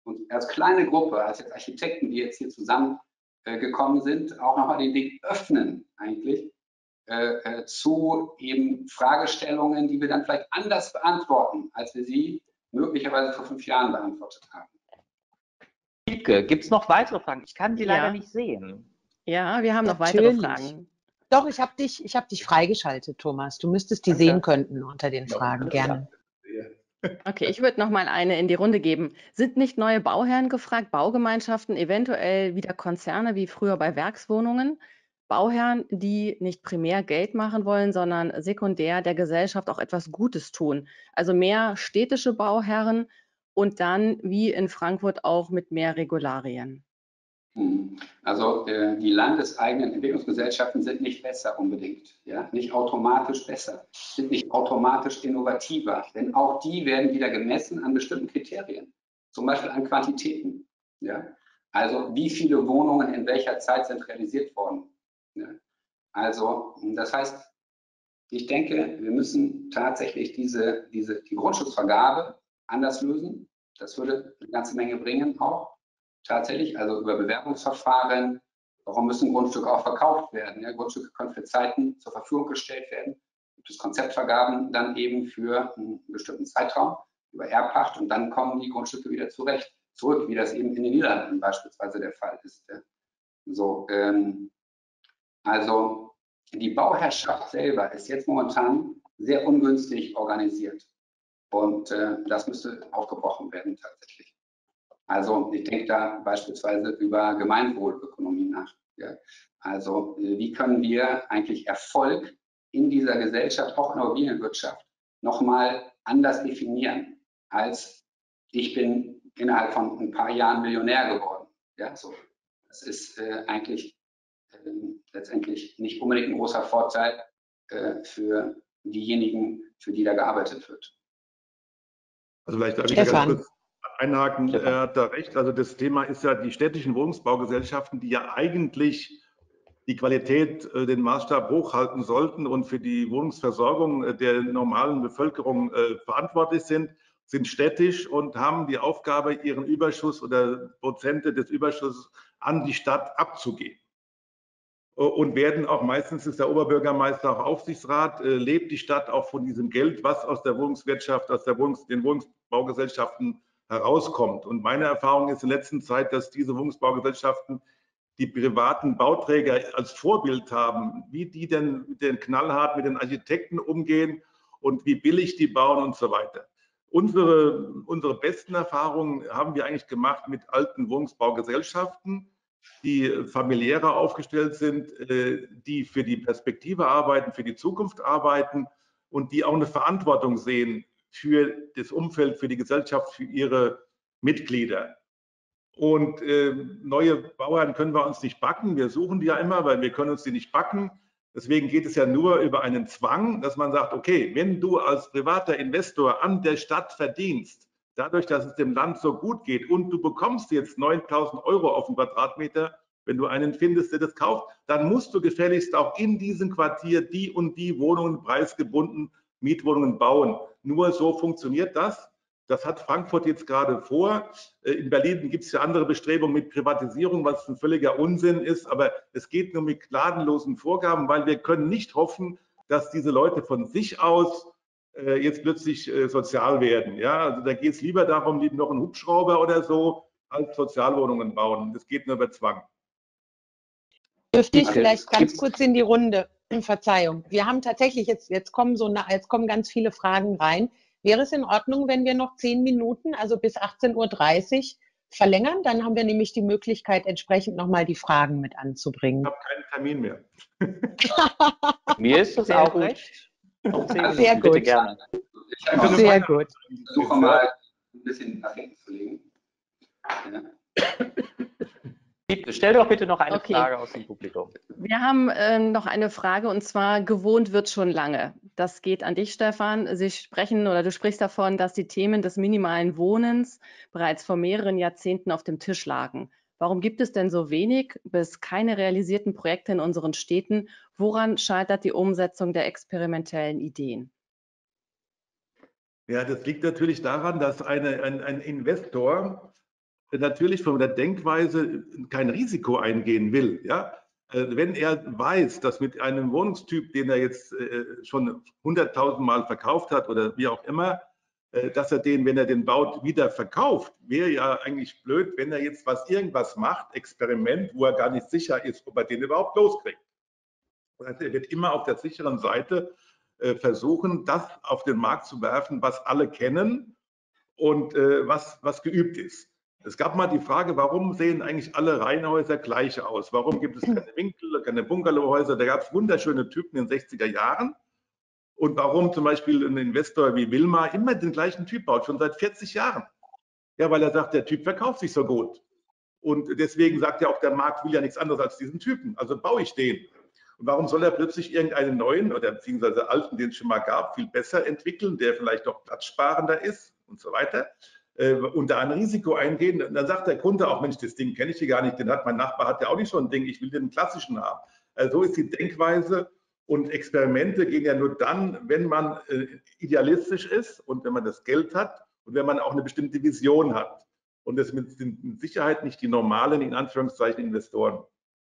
und als kleine Gruppe, als jetzt Architekten, die jetzt hier zusammengekommen sind, auch nochmal den Weg öffnen eigentlich zu eben Fragestellungen, die wir dann vielleicht anders beantworten, als wir sie möglicherweise vor 5 Jahren beantwortet haben. Wiebke, gibt es noch weitere Fragen? Ich kann die leider nicht sehen. Ja, wir haben noch weitere Fragen. Doch, ich habe dich freigeschaltet, Thomas. Du müsstest die sehen können unter den Fragen, gerne. Okay, ich würde noch mal eine in die Runde geben. Sind nicht neue Bauherren gefragt, Baugemeinschaften, eventuell wieder Konzerne wie früher bei Werkswohnungen? Bauherren, die nicht primär Geld machen wollen, sondern sekundär der Gesellschaft auch etwas Gutes tun. Also mehr städtische Bauherren und dann wie in Frankfurt auch mit mehr Regularien. Also die landeseigenen Entwicklungsgesellschaften sind nicht besser unbedingt, ja? Nicht automatisch besser, sind nicht automatisch innovativer, denn auch die werden wieder gemessen an bestimmten Kriterien, zum Beispiel an Quantitäten. Ja? Also wie viele Wohnungen in welcher Zeit sind realisiert worden. Ja? Also das heißt, ich denke, wir müssen tatsächlich die Grundstücksvergabe anders lösen. Das würde eine ganze Menge bringen auch. Tatsächlich, also über Bewerbungsverfahren, warum müssen Grundstücke auch verkauft werden? Ja, Grundstücke können für Zeiten zur Verfügung gestellt werden. Gibt es Konzeptvergaben dann eben für einen bestimmten Zeitraum über Erbpacht und dann kommen die Grundstücke wieder zurück, wie das eben in den Niederlanden beispielsweise der Fall ist. Ja. So, also die Bauherrschaft selber ist jetzt momentan sehr ungünstig organisiert und das müsste aufgebrochen werden tatsächlich. Also ich denke da beispielsweise über Gemeinwohlökonomie nach. Ja. Also wie können wir eigentlich Erfolg in dieser Gesellschaft, auch in der Immobilienwirtschaft, nochmal anders definieren, als ich bin innerhalb von ein paar Jahren Millionär geworden. Ja, so. Das ist eigentlich letztendlich nicht unbedingt ein großer Vorteil für diejenigen, für die da gearbeitet wird. Also vielleicht darf ich da ganz kurz einhaken, er hat da recht. Also das Thema ist ja die städtischen Wohnungsbaugesellschaften, die ja eigentlich die Qualität, den Maßstab hochhalten sollten und für die Wohnungsversorgung der normalen Bevölkerung verantwortlich sind städtisch und haben die Aufgabe, ihren Überschuss oder Prozente des Überschusses an die Stadt abzugeben. Und werden auch meistens, ist der Oberbürgermeister auch Aufsichtsrat, lebt die Stadt auch von diesem Geld, was aus der Wohnungswirtschaft, aus den Wohnungsbaugesellschaften herauskommt. Und meine Erfahrung ist in der letzten Zeit, dass diese Wohnungsbaugesellschaften die privaten Bauträger als Vorbild haben, wie die denn mit den knallhart mit den Architekten umgehen und wie billig die bauen und so weiter. Unsere besten Erfahrungen haben wir eigentlich gemacht mit alten Wohnungsbaugesellschaften, die familiärer aufgestellt sind, die für die Perspektive arbeiten, für die Zukunft arbeiten und die auch eine Verantwortung sehen für das Umfeld, für die Gesellschaft, für ihre Mitglieder. Und neue Bauern können wir uns nicht backen. Wir suchen die ja immer, weil wir können uns die nicht backen. Deswegen geht es ja nur über einen Zwang, dass man sagt, okay, wenn du als privater Investor an der Stadt verdienst, dadurch, dass es dem Land so gut geht und du bekommst jetzt 9.000 € auf den Quadratmeter, wenn du einen findest, der das kauft, dann musst du gefälligst auch in diesem Quartier die und die Wohnungen preisgebunden, Mietwohnungen bauen. Nur so funktioniert das. Das hat Frankfurt jetzt gerade vor. In Berlin gibt es ja andere Bestrebungen mit Privatisierung, was ein völliger Unsinn ist. Aber es geht nur mit gnadenlosen Vorgaben, weil wir können nicht hoffen, dass diese Leute von sich aus jetzt plötzlich sozial werden. Ja, also da geht es lieber darum, lieber noch einen Hubschrauber oder so, als Sozialwohnungen bauen. Das geht nur über Zwang. Dürfte ich vielleicht ganz kurz in die Runde? Verzeihung. Wir haben tatsächlich jetzt kommen ganz viele Fragen rein. Wäre es in Ordnung, wenn wir noch 10 Minuten, also bis 18:30 Uhr verlängern? Dann haben wir nämlich die Möglichkeit, entsprechend nochmal die Fragen mit anzubringen. Ich habe keinen Termin mehr. Mir ist das auch recht. Sehr gut. Bitte gerne. Sehr gut. Ich versuche mal ein bisschen nach hinten zu legen. Ja. Stell doch bitte noch eine Frage aus dem Publikum. Wir haben noch eine Frage und zwar, gewohnt wird schon lange. Das geht an dich, Stefan. Du sprichst davon, dass die Themen des minimalen Wohnens bereits vor mehreren Jahrzehnten auf dem Tisch lagen. Warum gibt es denn so wenig bis keine realisierten Projekte in unseren Städten? Woran scheitert die Umsetzung der experimentellen Ideen? Ja, das liegt natürlich daran, dass ein Investor natürlich von der Denkweise kein Risiko eingehen will. Ja? Wenn er weiß, dass mit einem Wohnungstyp, den er jetzt schon 100.000 Mal verkauft hat oder wie auch immer, dass er den, wenn er den baut, wieder verkauft, wäre ja eigentlich blöd, wenn er jetzt irgendwas macht, Experiment, wo er gar nicht sicher ist, ob er den überhaupt loskriegt. Also er wird immer auf der sicheren Seite versuchen, das auf den Markt zu werfen, was alle kennen und was geübt ist. Es gab mal die Frage, warum sehen eigentlich alle Reihenhäuser gleich aus? Warum gibt es keine Winkel, keine Bungalowhäuser? Da gab es wunderschöne Typen in den 60er Jahren. Und warum zum Beispiel ein Investor wie Wilmar immer den gleichen Typ baut, schon seit 40 Jahren? Ja, weil er sagt, der Typ verkauft sich so gut. Und deswegen sagt ja auch, der Markt will ja nichts anderes als diesen Typen. Also baue ich den. Und warum soll er plötzlich irgendeinen neuen oder beziehungsweise alten, den es schon mal gab, viel besser entwickeln, der vielleicht auch platzsparender ist und so weiter? Und da ein Risiko eingehen, dann sagt der Kunde auch, Mensch, das Ding kenne ich hier gar nicht, mein Nachbar hat ja auch nicht so ein Ding, ich will den klassischen haben. Also so ist die Denkweise und Experimente gehen ja nur dann, wenn man idealistisch ist und wenn man das Geld hat und wenn man auch eine bestimmte Vision hat. Und das sind mit Sicherheit nicht die normalen, in Anführungszeichen, Investoren.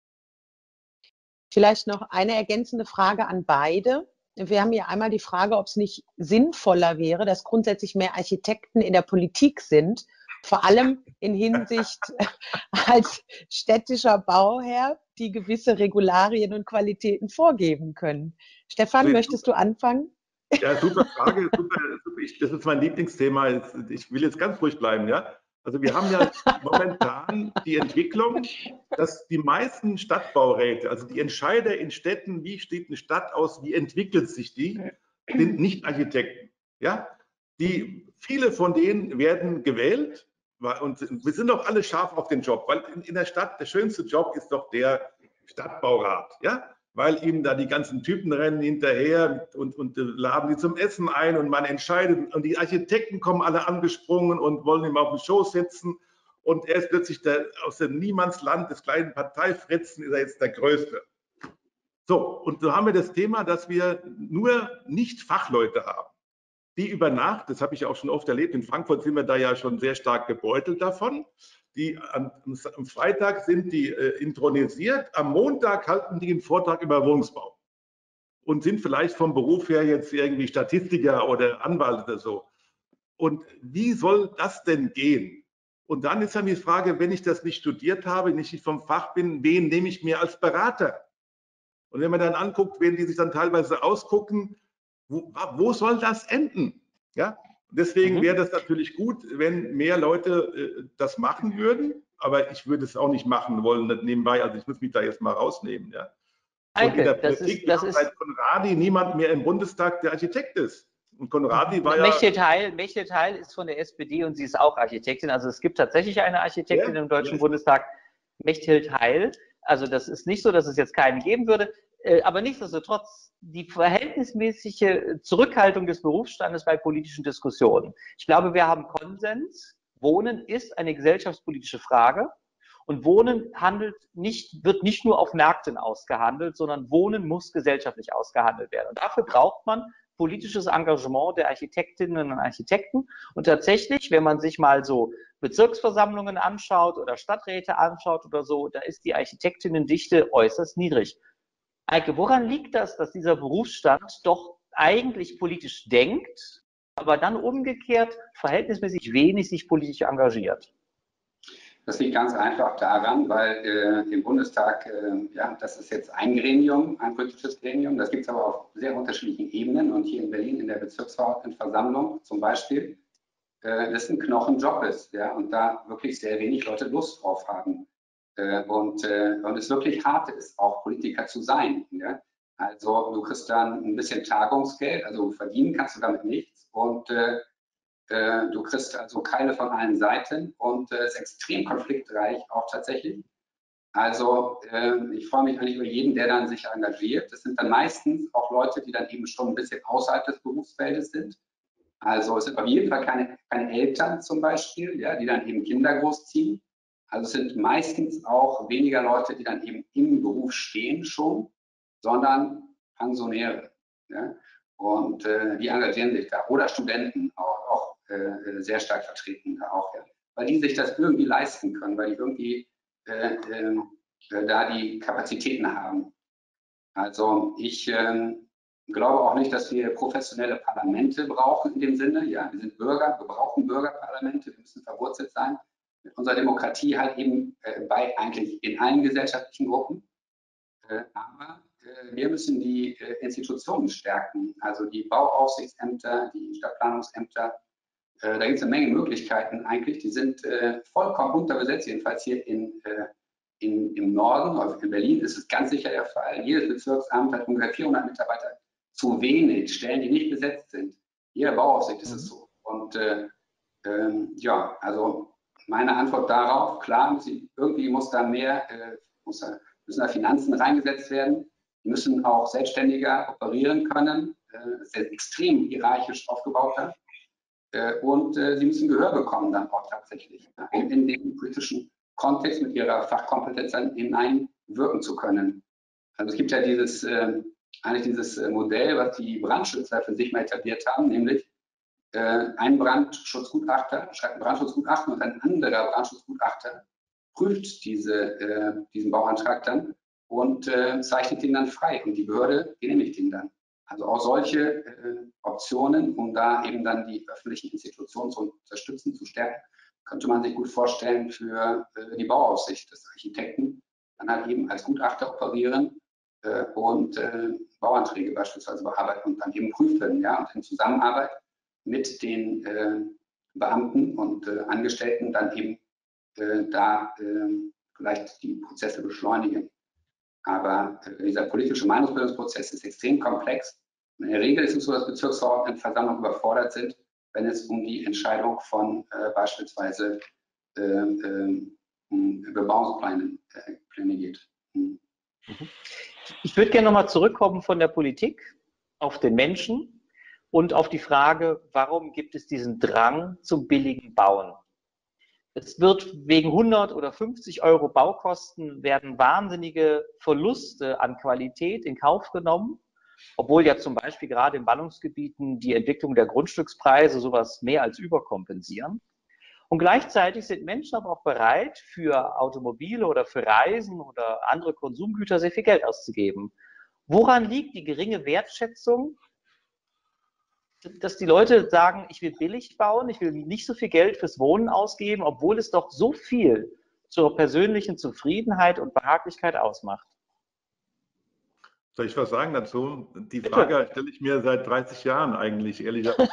Vielleicht noch eine ergänzende Frage an beide. Wir haben hier einmal die Frage, ob es nicht sinnvoller wäre, dass grundsätzlich mehr Architekten in der Politik sind, vor allem in Hinsicht als städtischer Bauherr, die gewisse Regularien und Qualitäten vorgeben können. Stefan, möchtest du anfangen? Ja, super Frage. Super, das ist mein Lieblingsthema. Ich will jetzt ganz ruhig bleiben, ja. Also wir haben ja momentan die Entwicklung, dass die meisten Stadtbauräte, also die Entscheider in Städten, wie steht eine Stadt aus, wie entwickelt sich die, sind nicht Architekten. Ja? Viele von denen werden gewählt und wir sind doch alle scharf auf den Job, weil in der Stadt der schönste Job ist doch der Stadtbaurat. Ja? Weil ihm da die ganzen Typen rennen hinterher und laden die zum Essen ein und man entscheidet und die Architekten kommen alle angesprungen und wollen ihm auf den Schoß setzen und er ist plötzlich aus dem Niemandsland des kleinen Parteifritzen ist er jetzt der Größte. So, und so haben wir das Thema, dass wir nur Nicht-Fachleute haben, die über Nacht, das habe ich auch schon oft erlebt, in Frankfurt sind wir da ja schon sehr stark gebeutelt davon, am Freitag sind die intronisiert, am Montag halten die einen Vortrag über Wohnungsbau und sind vielleicht vom Beruf her jetzt irgendwie Statistiker oder Anwalt oder so. Und wie soll das denn gehen? Und dann ist dann die Frage, wenn ich das nicht studiert habe, nicht vom Fach bin, wen nehme ich mir als Berater? Und wenn man dann anguckt, wen die sich dann teilweise ausgucken, wo soll das enden? Ja? Deswegen wäre das natürlich gut, wenn mehr Leute das machen würden, aber ich würde es auch nicht machen wollen nebenbei, also ich muss mich da jetzt mal rausnehmen. Ja. Und in der Politik, wir haben seit Conradi niemand mehr im Bundestag, der Architekt ist. Und Conradi war Mechthild Heil ist von der SPD und sie ist auch Architektin, also es gibt tatsächlich eine Architektin im Deutschen Bundestag, Mechthild Heil, also das ist nicht so, dass es jetzt keinen geben würde, aber nichtsdestotrotz die verhältnismäßige Zurückhaltung des Berufsstandes bei politischen Diskussionen. Ich glaube, wir haben Konsens. Wohnen ist eine gesellschaftspolitische Frage und Wohnen wird nicht nur auf Märkten ausgehandelt, sondern Wohnen muss gesellschaftlich ausgehandelt werden. Und dafür braucht man politisches Engagement der Architektinnen und Architekten. Und tatsächlich, wenn man sich mal so Bezirksversammlungen anschaut oder Stadträte anschaut oder so, da ist die Architektinnendichte äußerst niedrig. Eike, woran liegt das, dass dieser Berufsstand doch eigentlich politisch denkt, aber dann umgekehrt verhältnismäßig wenig sich politisch engagiert? Das liegt ganz einfach daran, weil im Bundestag, ja, das ist jetzt ein Gremium, ein politisches Gremium, das gibt es aber auf sehr unterschiedlichen Ebenen und hier in Berlin in der Bezirksverordnetenversammlung zum Beispiel, das ein Knochenjob ist, ja, und da wirklich sehr wenig Leute Lust drauf haben. Und es wirklich hart ist, auch Politiker zu sein. Ja? Also du kriegst dann ein bisschen Tagungsgeld, also verdienen kannst du damit nichts und du kriegst also Keile von allen Seiten und ist extrem konfliktreich auch tatsächlich. Also ich freue mich eigentlich über jeden, der dann sich engagiert. Das sind dann meistens auch Leute, die dann eben schon ein bisschen außerhalb des Berufsfeldes sind. Also es sind auf jeden Fall keine Eltern zum Beispiel, ja, die dann eben Kinder großziehen. Also es sind meistens auch weniger Leute, die dann eben im Beruf stehen schon, sondern Pensionäre. Ja? Und die engagieren sich da. Oder Studenten auch sehr stark vertreten da auch. Ja? weil die sich das irgendwie leisten können, weil die irgendwie da die Kapazitäten haben. Also ich glaube auch nicht, dass wir professionelle Parlamente brauchen in dem Sinne. Ja, wir sind Bürger, wir brauchen Bürgerparlamente, wir müssen verwurzelt sein mit unserer Demokratie halt eben bei eigentlich in allen gesellschaftlichen Gruppen. Aber wir müssen die Institutionen stärken, also die Bauaufsichtsämter, die Stadtplanungsämter. Da gibt es eine Menge Möglichkeiten eigentlich. Die sind vollkommen unterbesetzt, jedenfalls hier im Norden, also in Berlin ist es ganz sicher der Fall. Jedes Bezirksamt hat ungefähr 400 Mitarbeiter, zu wenig Stellen, die nicht besetzt sind. Jeder Bauaufsicht ist es so. Und ja, also meine Antwort darauf, klar, irgendwie muss da mehr, müssen da Finanzen reingesetzt werden. Die müssen auch selbstständiger operieren können. Das ist extrem hierarchisch aufgebauter. Und sie müssen Gehör bekommen dann auch tatsächlich, um in den politischen Kontext mit ihrer Fachkompetenz dann hineinwirken zu können. Also es gibt ja dieses Modell, was die Brandschützer für sich mal etabliert haben, nämlich ein Brandschutzgutachter schreibt ein Brandschutzgutachten und ein anderer Brandschutzgutachter prüft diesen Bauantrag dann und zeichnet ihn dann frei und die Behörde genehmigt ihn dann. Also auch solche Optionen, um da eben dann die öffentlichen Institutionen zu unterstützen, zu stärken, könnte man sich gut vorstellen für die Bauaufsicht des Architekten, dann halt eben als Gutachter operieren und Bauanträge beispielsweise bearbeiten und dann eben prüfen, ja, und in Zusammenarbeit mit den Beamten und Angestellten dann eben vielleicht die Prozesse beschleunigen. Aber dieser politische Meinungsbildungsprozess ist extrem komplex. In der Regel ist es so, dass Bezirksverordnetenversammlungen überfordert sind, wenn es um die Entscheidung von beispielsweise Bebauungsplänen geht. Ich würde gerne nochmal zurückkommen von der Politik auf den Menschen und auf die Frage, warum gibt es diesen Drang zum billigen Bauen? Es wird wegen 100 oder 50 Euro Baukosten werden wahnsinnige Verluste an Qualität in Kauf genommen, obwohl ja zum Beispiel gerade in Ballungsgebieten die Entwicklung der Grundstückspreise sowas mehr als überkompensieren. Und gleichzeitig sind Menschen aber auch bereit, für Automobile oder für Reisen oder andere Konsumgüter sehr viel Geld auszugeben. Woran liegt die geringe Wertschätzung, dass die Leute sagen, ich will billig bauen, ich will nicht so viel Geld fürs Wohnen ausgeben, obwohl es doch so viel zur persönlichen Zufriedenheit und Behaglichkeit ausmacht? Soll ich was sagen dazu? Die Frage stelle ich mir seit 30 Jahren eigentlich, ehrlicherweise.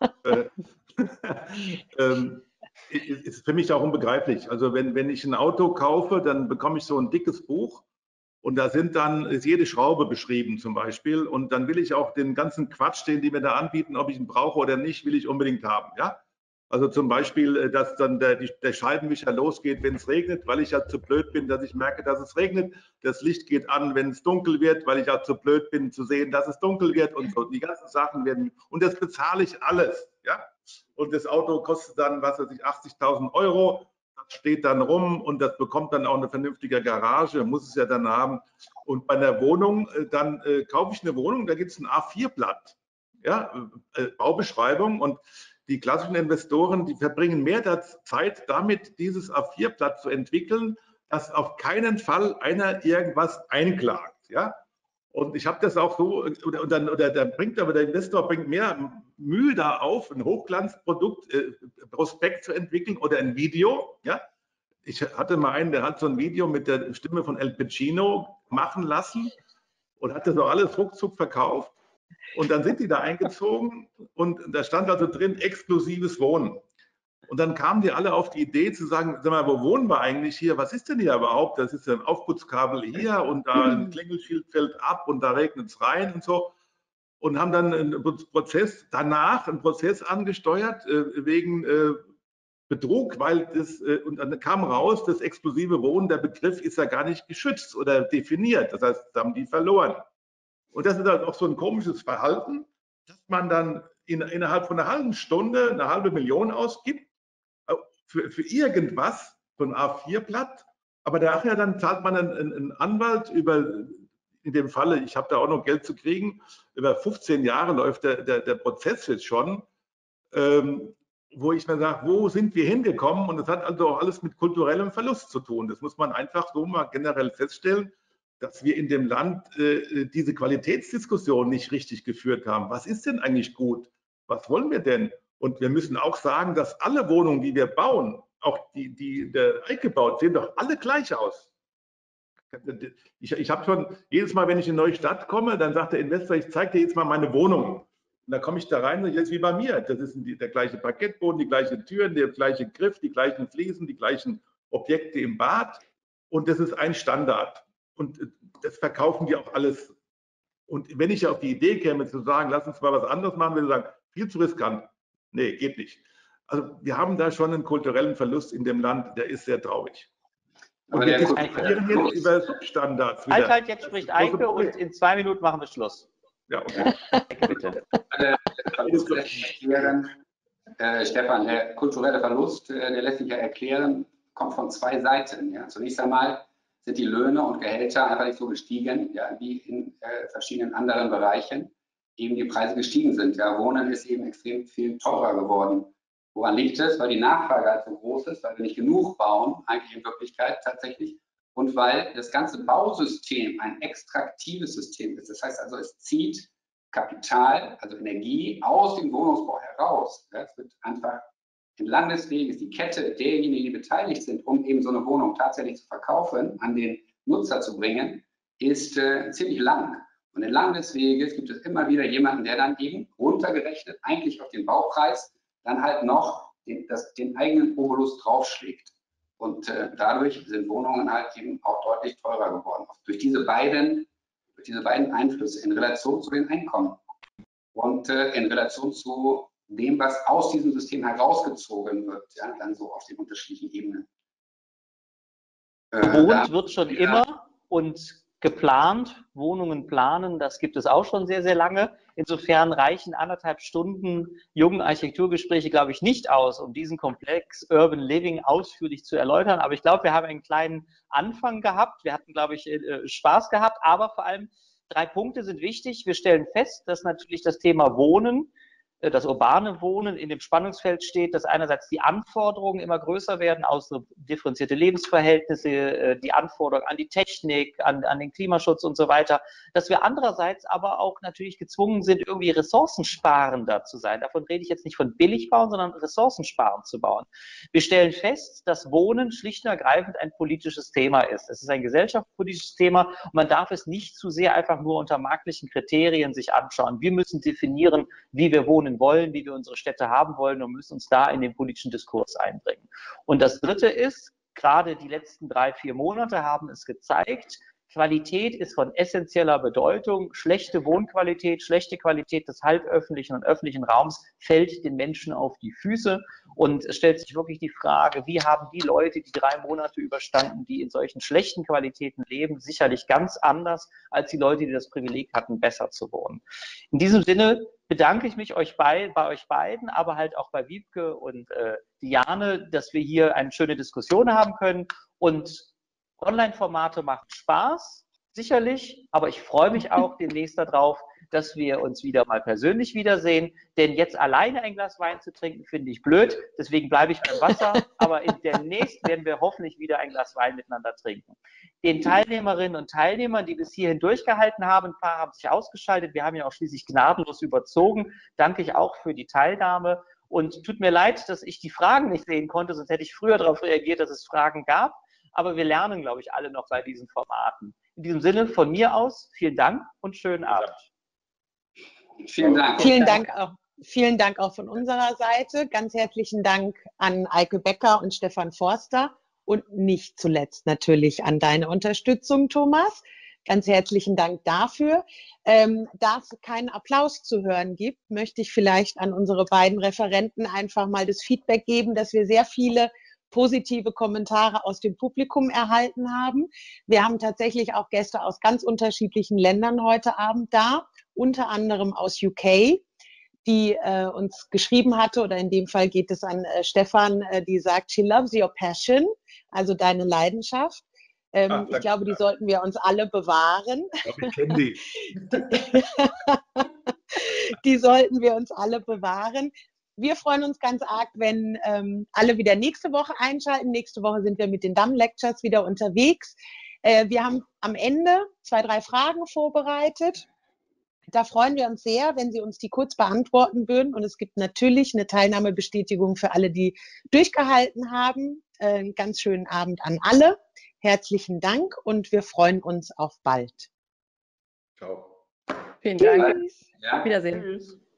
Ist für mich auch unbegreiflich. Also wenn ich ein Auto kaufe, dann bekomme ich so ein dickes Buch und da ist jede Schraube beschrieben zum Beispiel und dann will ich auch den ganzen Quatsch, den die mir da anbieten, ob ich ihn brauche oder nicht, will ich unbedingt haben. Ja? Also zum Beispiel, dass dann der Scheibenwischer losgeht, wenn es regnet, weil ich ja zu blöd bin, dass ich merke, dass es regnet. Das Licht geht an, wenn es dunkel wird, weil ich ja zu blöd bin, zu sehen, dass es dunkel wird und so. Die ganzen Sachen werden, und das bezahle ich alles. Ja? Und das Auto kostet dann, was weiß ich, 80.000 Euro. Das steht dann rum und das bekommt dann auch eine vernünftige Garage, muss es ja dann haben. Und bei einer Wohnung, dann kaufe ich eine Wohnung, da gibt es ein A4-Blatt. Ja? Baubeschreibung und die klassischen Investoren, die verbringen mehr Zeit damit, dieses A4-Blatt zu entwickeln, dass auf keinen Fall einer irgendwas einklagt. Ja? Und ich habe das auch so, der Investor bringt mehr Mühe da auf, ein Hochglanzprodukt, Prospekt zu entwickeln oder ein Video. Ja? Ich hatte mal einen, der hat so ein Video mit der Stimme von El Pacino machen lassen und hat das auch alles ruckzuck verkauft. Und dann sind die da eingezogen und da stand also drin, exklusives Wohnen. Und dann kamen die alle auf die Idee zu sagen, sag mal, wo wohnen wir eigentlich hier? Was ist denn hier überhaupt? Das ist ja ein Aufputzkabel hier und da ein Klingelschild fällt ab und da regnet es rein und so. Und haben dann einen Prozess angesteuert wegen Betrug, weil und dann kam raus, das exklusive Wohnen, der Begriff ist ja gar nicht geschützt oder definiert. Das heißt, das haben die verloren. Und das ist halt auch so ein komisches Verhalten, dass man dann innerhalb von einer halben Stunde 500.000 ausgibt für irgendwas, so ein A4-Blatt, aber nachher dann zahlt man einen Anwalt in dem Falle, ich habe da auch noch Geld zu kriegen, über 15 Jahre läuft der Prozess jetzt schon. wo ich mir sage, wo sind wir hingekommen? Und das hat also auch alles mit kulturellem Verlust zu tun. Das muss man einfach so mal generell feststellen, dass wir in dem Land diese Qualitätsdiskussion nicht richtig geführt haben. Was ist denn eigentlich gut? Was wollen wir denn? Und wir müssen auch sagen, dass alle Wohnungen, die wir bauen, auch die der Eike baut, sehen doch alle gleich aus. Ich habe schon jedes Mal, wenn ich in eine neue Stadt komme, dann sagt der Investor, ich zeige dir jetzt mal meine Wohnung. Und dann komme ich da rein und das ist wie bei mir. Das ist der gleiche Parkettboden, die gleichen Türen, der gleiche Griff, die gleichen Fliesen, die gleichen Objekte im Bad. Und das ist ein Standard. Und das verkaufen die auch alles. Und wenn ich auf die Idee käme, zu sagen, lass uns mal was anderes machen, würde ich sagen, viel zu riskant. Nee, geht nicht. Also wir haben da schon einen kulturellen Verlust in dem Land, der ist sehr traurig. Und wir diskutieren jetzt über Substandards wieder. Halt, jetzt spricht Eike und in 2 Minuten machen wir Schluss. Ja, okay. Bitte. Stefan, der kulturelle Verlust, der lässt sich ja erklären, kommt von 2 Seiten. Ja. Zunächst einmal sind die Löhne und Gehälter einfach nicht so gestiegen, ja, wie in verschiedenen anderen Bereichen eben die Preise gestiegen sind. Ja. Wohnen ist eben extrem viel teurer geworden. Woran liegt es? Weil die Nachfrage halt so groß ist, weil wir nicht genug bauen, eigentlich in Wirklichkeit tatsächlich, und weil das ganze Bausystem ein extraktives System ist. Das heißt also, es zieht Kapital, also Energie, aus dem Wohnungsbau heraus. Es wird einfach in Landeswegen, ist die Kette derjenigen, die beteiligt sind, um eben so eine Wohnung tatsächlich zu verkaufen, an den Nutzer zu bringen, ist ziemlich lang. Und in Landeswegen gibt es immer wieder jemanden, der dann eben runtergerechnet, eigentlich auf den Baupreis, dann halt noch den eigenen Obolus draufschlägt. Und dadurch sind Wohnungen halt eben auch deutlich teurer geworden. Durch diese beiden Einflüsse in Relation zu den Einkommen und in Relation zu dem, was aus diesem System herausgezogen wird, ja, dann so auf den unterschiedlichen Ebenen. Gewohnt wird schon immer und geplant, Wohnungen planen, das gibt es auch schon sehr, sehr lange. Insofern reichen 1,5 Stunden jungen Architekturgespräche, glaube ich, nicht aus, um diesen Komplex Urban Living ausführlich zu erläutern. Aber ich glaube, wir haben einen kleinen Anfang gehabt. Wir hatten, glaube ich, Spaß gehabt. Aber vor allem 3 Punkte sind wichtig. Wir stellen fest, dass natürlich das Thema Wohnen, das urbane Wohnen in dem Spannungsfeld steht, dass einerseits die Anforderungen immer größer werden, differenzierte Lebensverhältnisse, die Anforderungen an die Technik, an den Klimaschutz und so weiter, dass wir andererseits aber auch natürlich gezwungen sind, irgendwie ressourcensparender zu sein. Davon rede ich jetzt nicht von billig bauen, sondern ressourcensparend zu bauen. Wir stellen fest, dass Wohnen schlicht und ergreifend ein politisches Thema ist. Es ist ein gesellschaftspolitisches Thema und man darf es nicht zu sehr einfach nur unter marktlichen Kriterien sich anschauen. Wir müssen definieren, wie wir wohnen wollen, wie wir unsere Städte haben wollen und müssen uns da in den politischen Diskurs einbringen. Und das Dritte ist, gerade die letzten 3, 4 Monate haben es gezeigt, Qualität ist von essentieller Bedeutung. Schlechte Wohnqualität, schlechte Qualität des halböffentlichen und öffentlichen Raums fällt den Menschen auf die Füße. Und es stellt sich wirklich die Frage, wie haben die Leute die 3 Monate überstanden, die in solchen schlechten Qualitäten leben, sicherlich ganz anders als die Leute, die das Privileg hatten, besser zu wohnen. In diesem Sinne bedanke ich mich bei euch beiden, aber halt auch bei Wiebke und Diane, dass wir hier eine schöne Diskussion haben können. Und Online-Formate machen Spaß, sicherlich, aber ich freue mich auch demnächst darauf, dass wir uns wieder mal persönlich wiedersehen, denn jetzt alleine ein Glas Wein zu trinken, finde ich blöd, deswegen bleibe ich beim Wasser, aber demnächst werden wir hoffentlich wieder ein Glas Wein miteinander trinken. Den Teilnehmerinnen und Teilnehmern, die bis hierhin durchgehalten haben, ein paar haben sich ausgeschaltet, wir haben ja auch schließlich gnadenlos überzogen, danke ich auch für die Teilnahme und tut mir leid, dass ich die Fragen nicht sehen konnte, sonst hätte ich früher darauf reagiert, dass es Fragen gab. Aber wir lernen, glaube ich, alle noch bei diesen Formaten. In diesem Sinne von mir aus, vielen Dank und schönen Abend. Vielen Dank. Vielen Dank auch von unserer Seite. Ganz herzlichen Dank an Eike Becker und Stefan Forster und nicht zuletzt natürlich an deine Unterstützung, Thomas. Ganz herzlichen Dank dafür. Da es keinen Applaus zu hören gibt, möchte ich vielleicht an unsere beiden Referenten einfach mal das Feedback geben, dass wir sehr viele positive Kommentare aus dem Publikum erhalten haben. Wir haben tatsächlich auch Gäste aus ganz unterschiedlichen Ländern heute Abend da, unter anderem aus UK, die uns geschrieben hatte, oder in dem Fall geht es an Stefan, die sagt, she loves your passion, also deine Leidenschaft. Ich glaube, die sollten wir uns alle bewahren. Ich kenne die. Die sollten wir uns alle bewahren. Wir freuen uns ganz arg, wenn alle wieder nächste Woche einschalten. Nächste Woche sind wir mit den DAM Lectures wieder unterwegs. Wir haben am Ende 2, 3 Fragen vorbereitet. Da freuen wir uns sehr, wenn Sie uns die kurz beantworten würden. Und es gibt natürlich eine Teilnahmebestätigung für alle, die durchgehalten haben. Einen ganz schönen Abend an alle. Herzlichen Dank und wir freuen uns auf bald. Ciao. Vielen Dank. Tschüss. Ja. Auf Wiedersehen. Tschüss.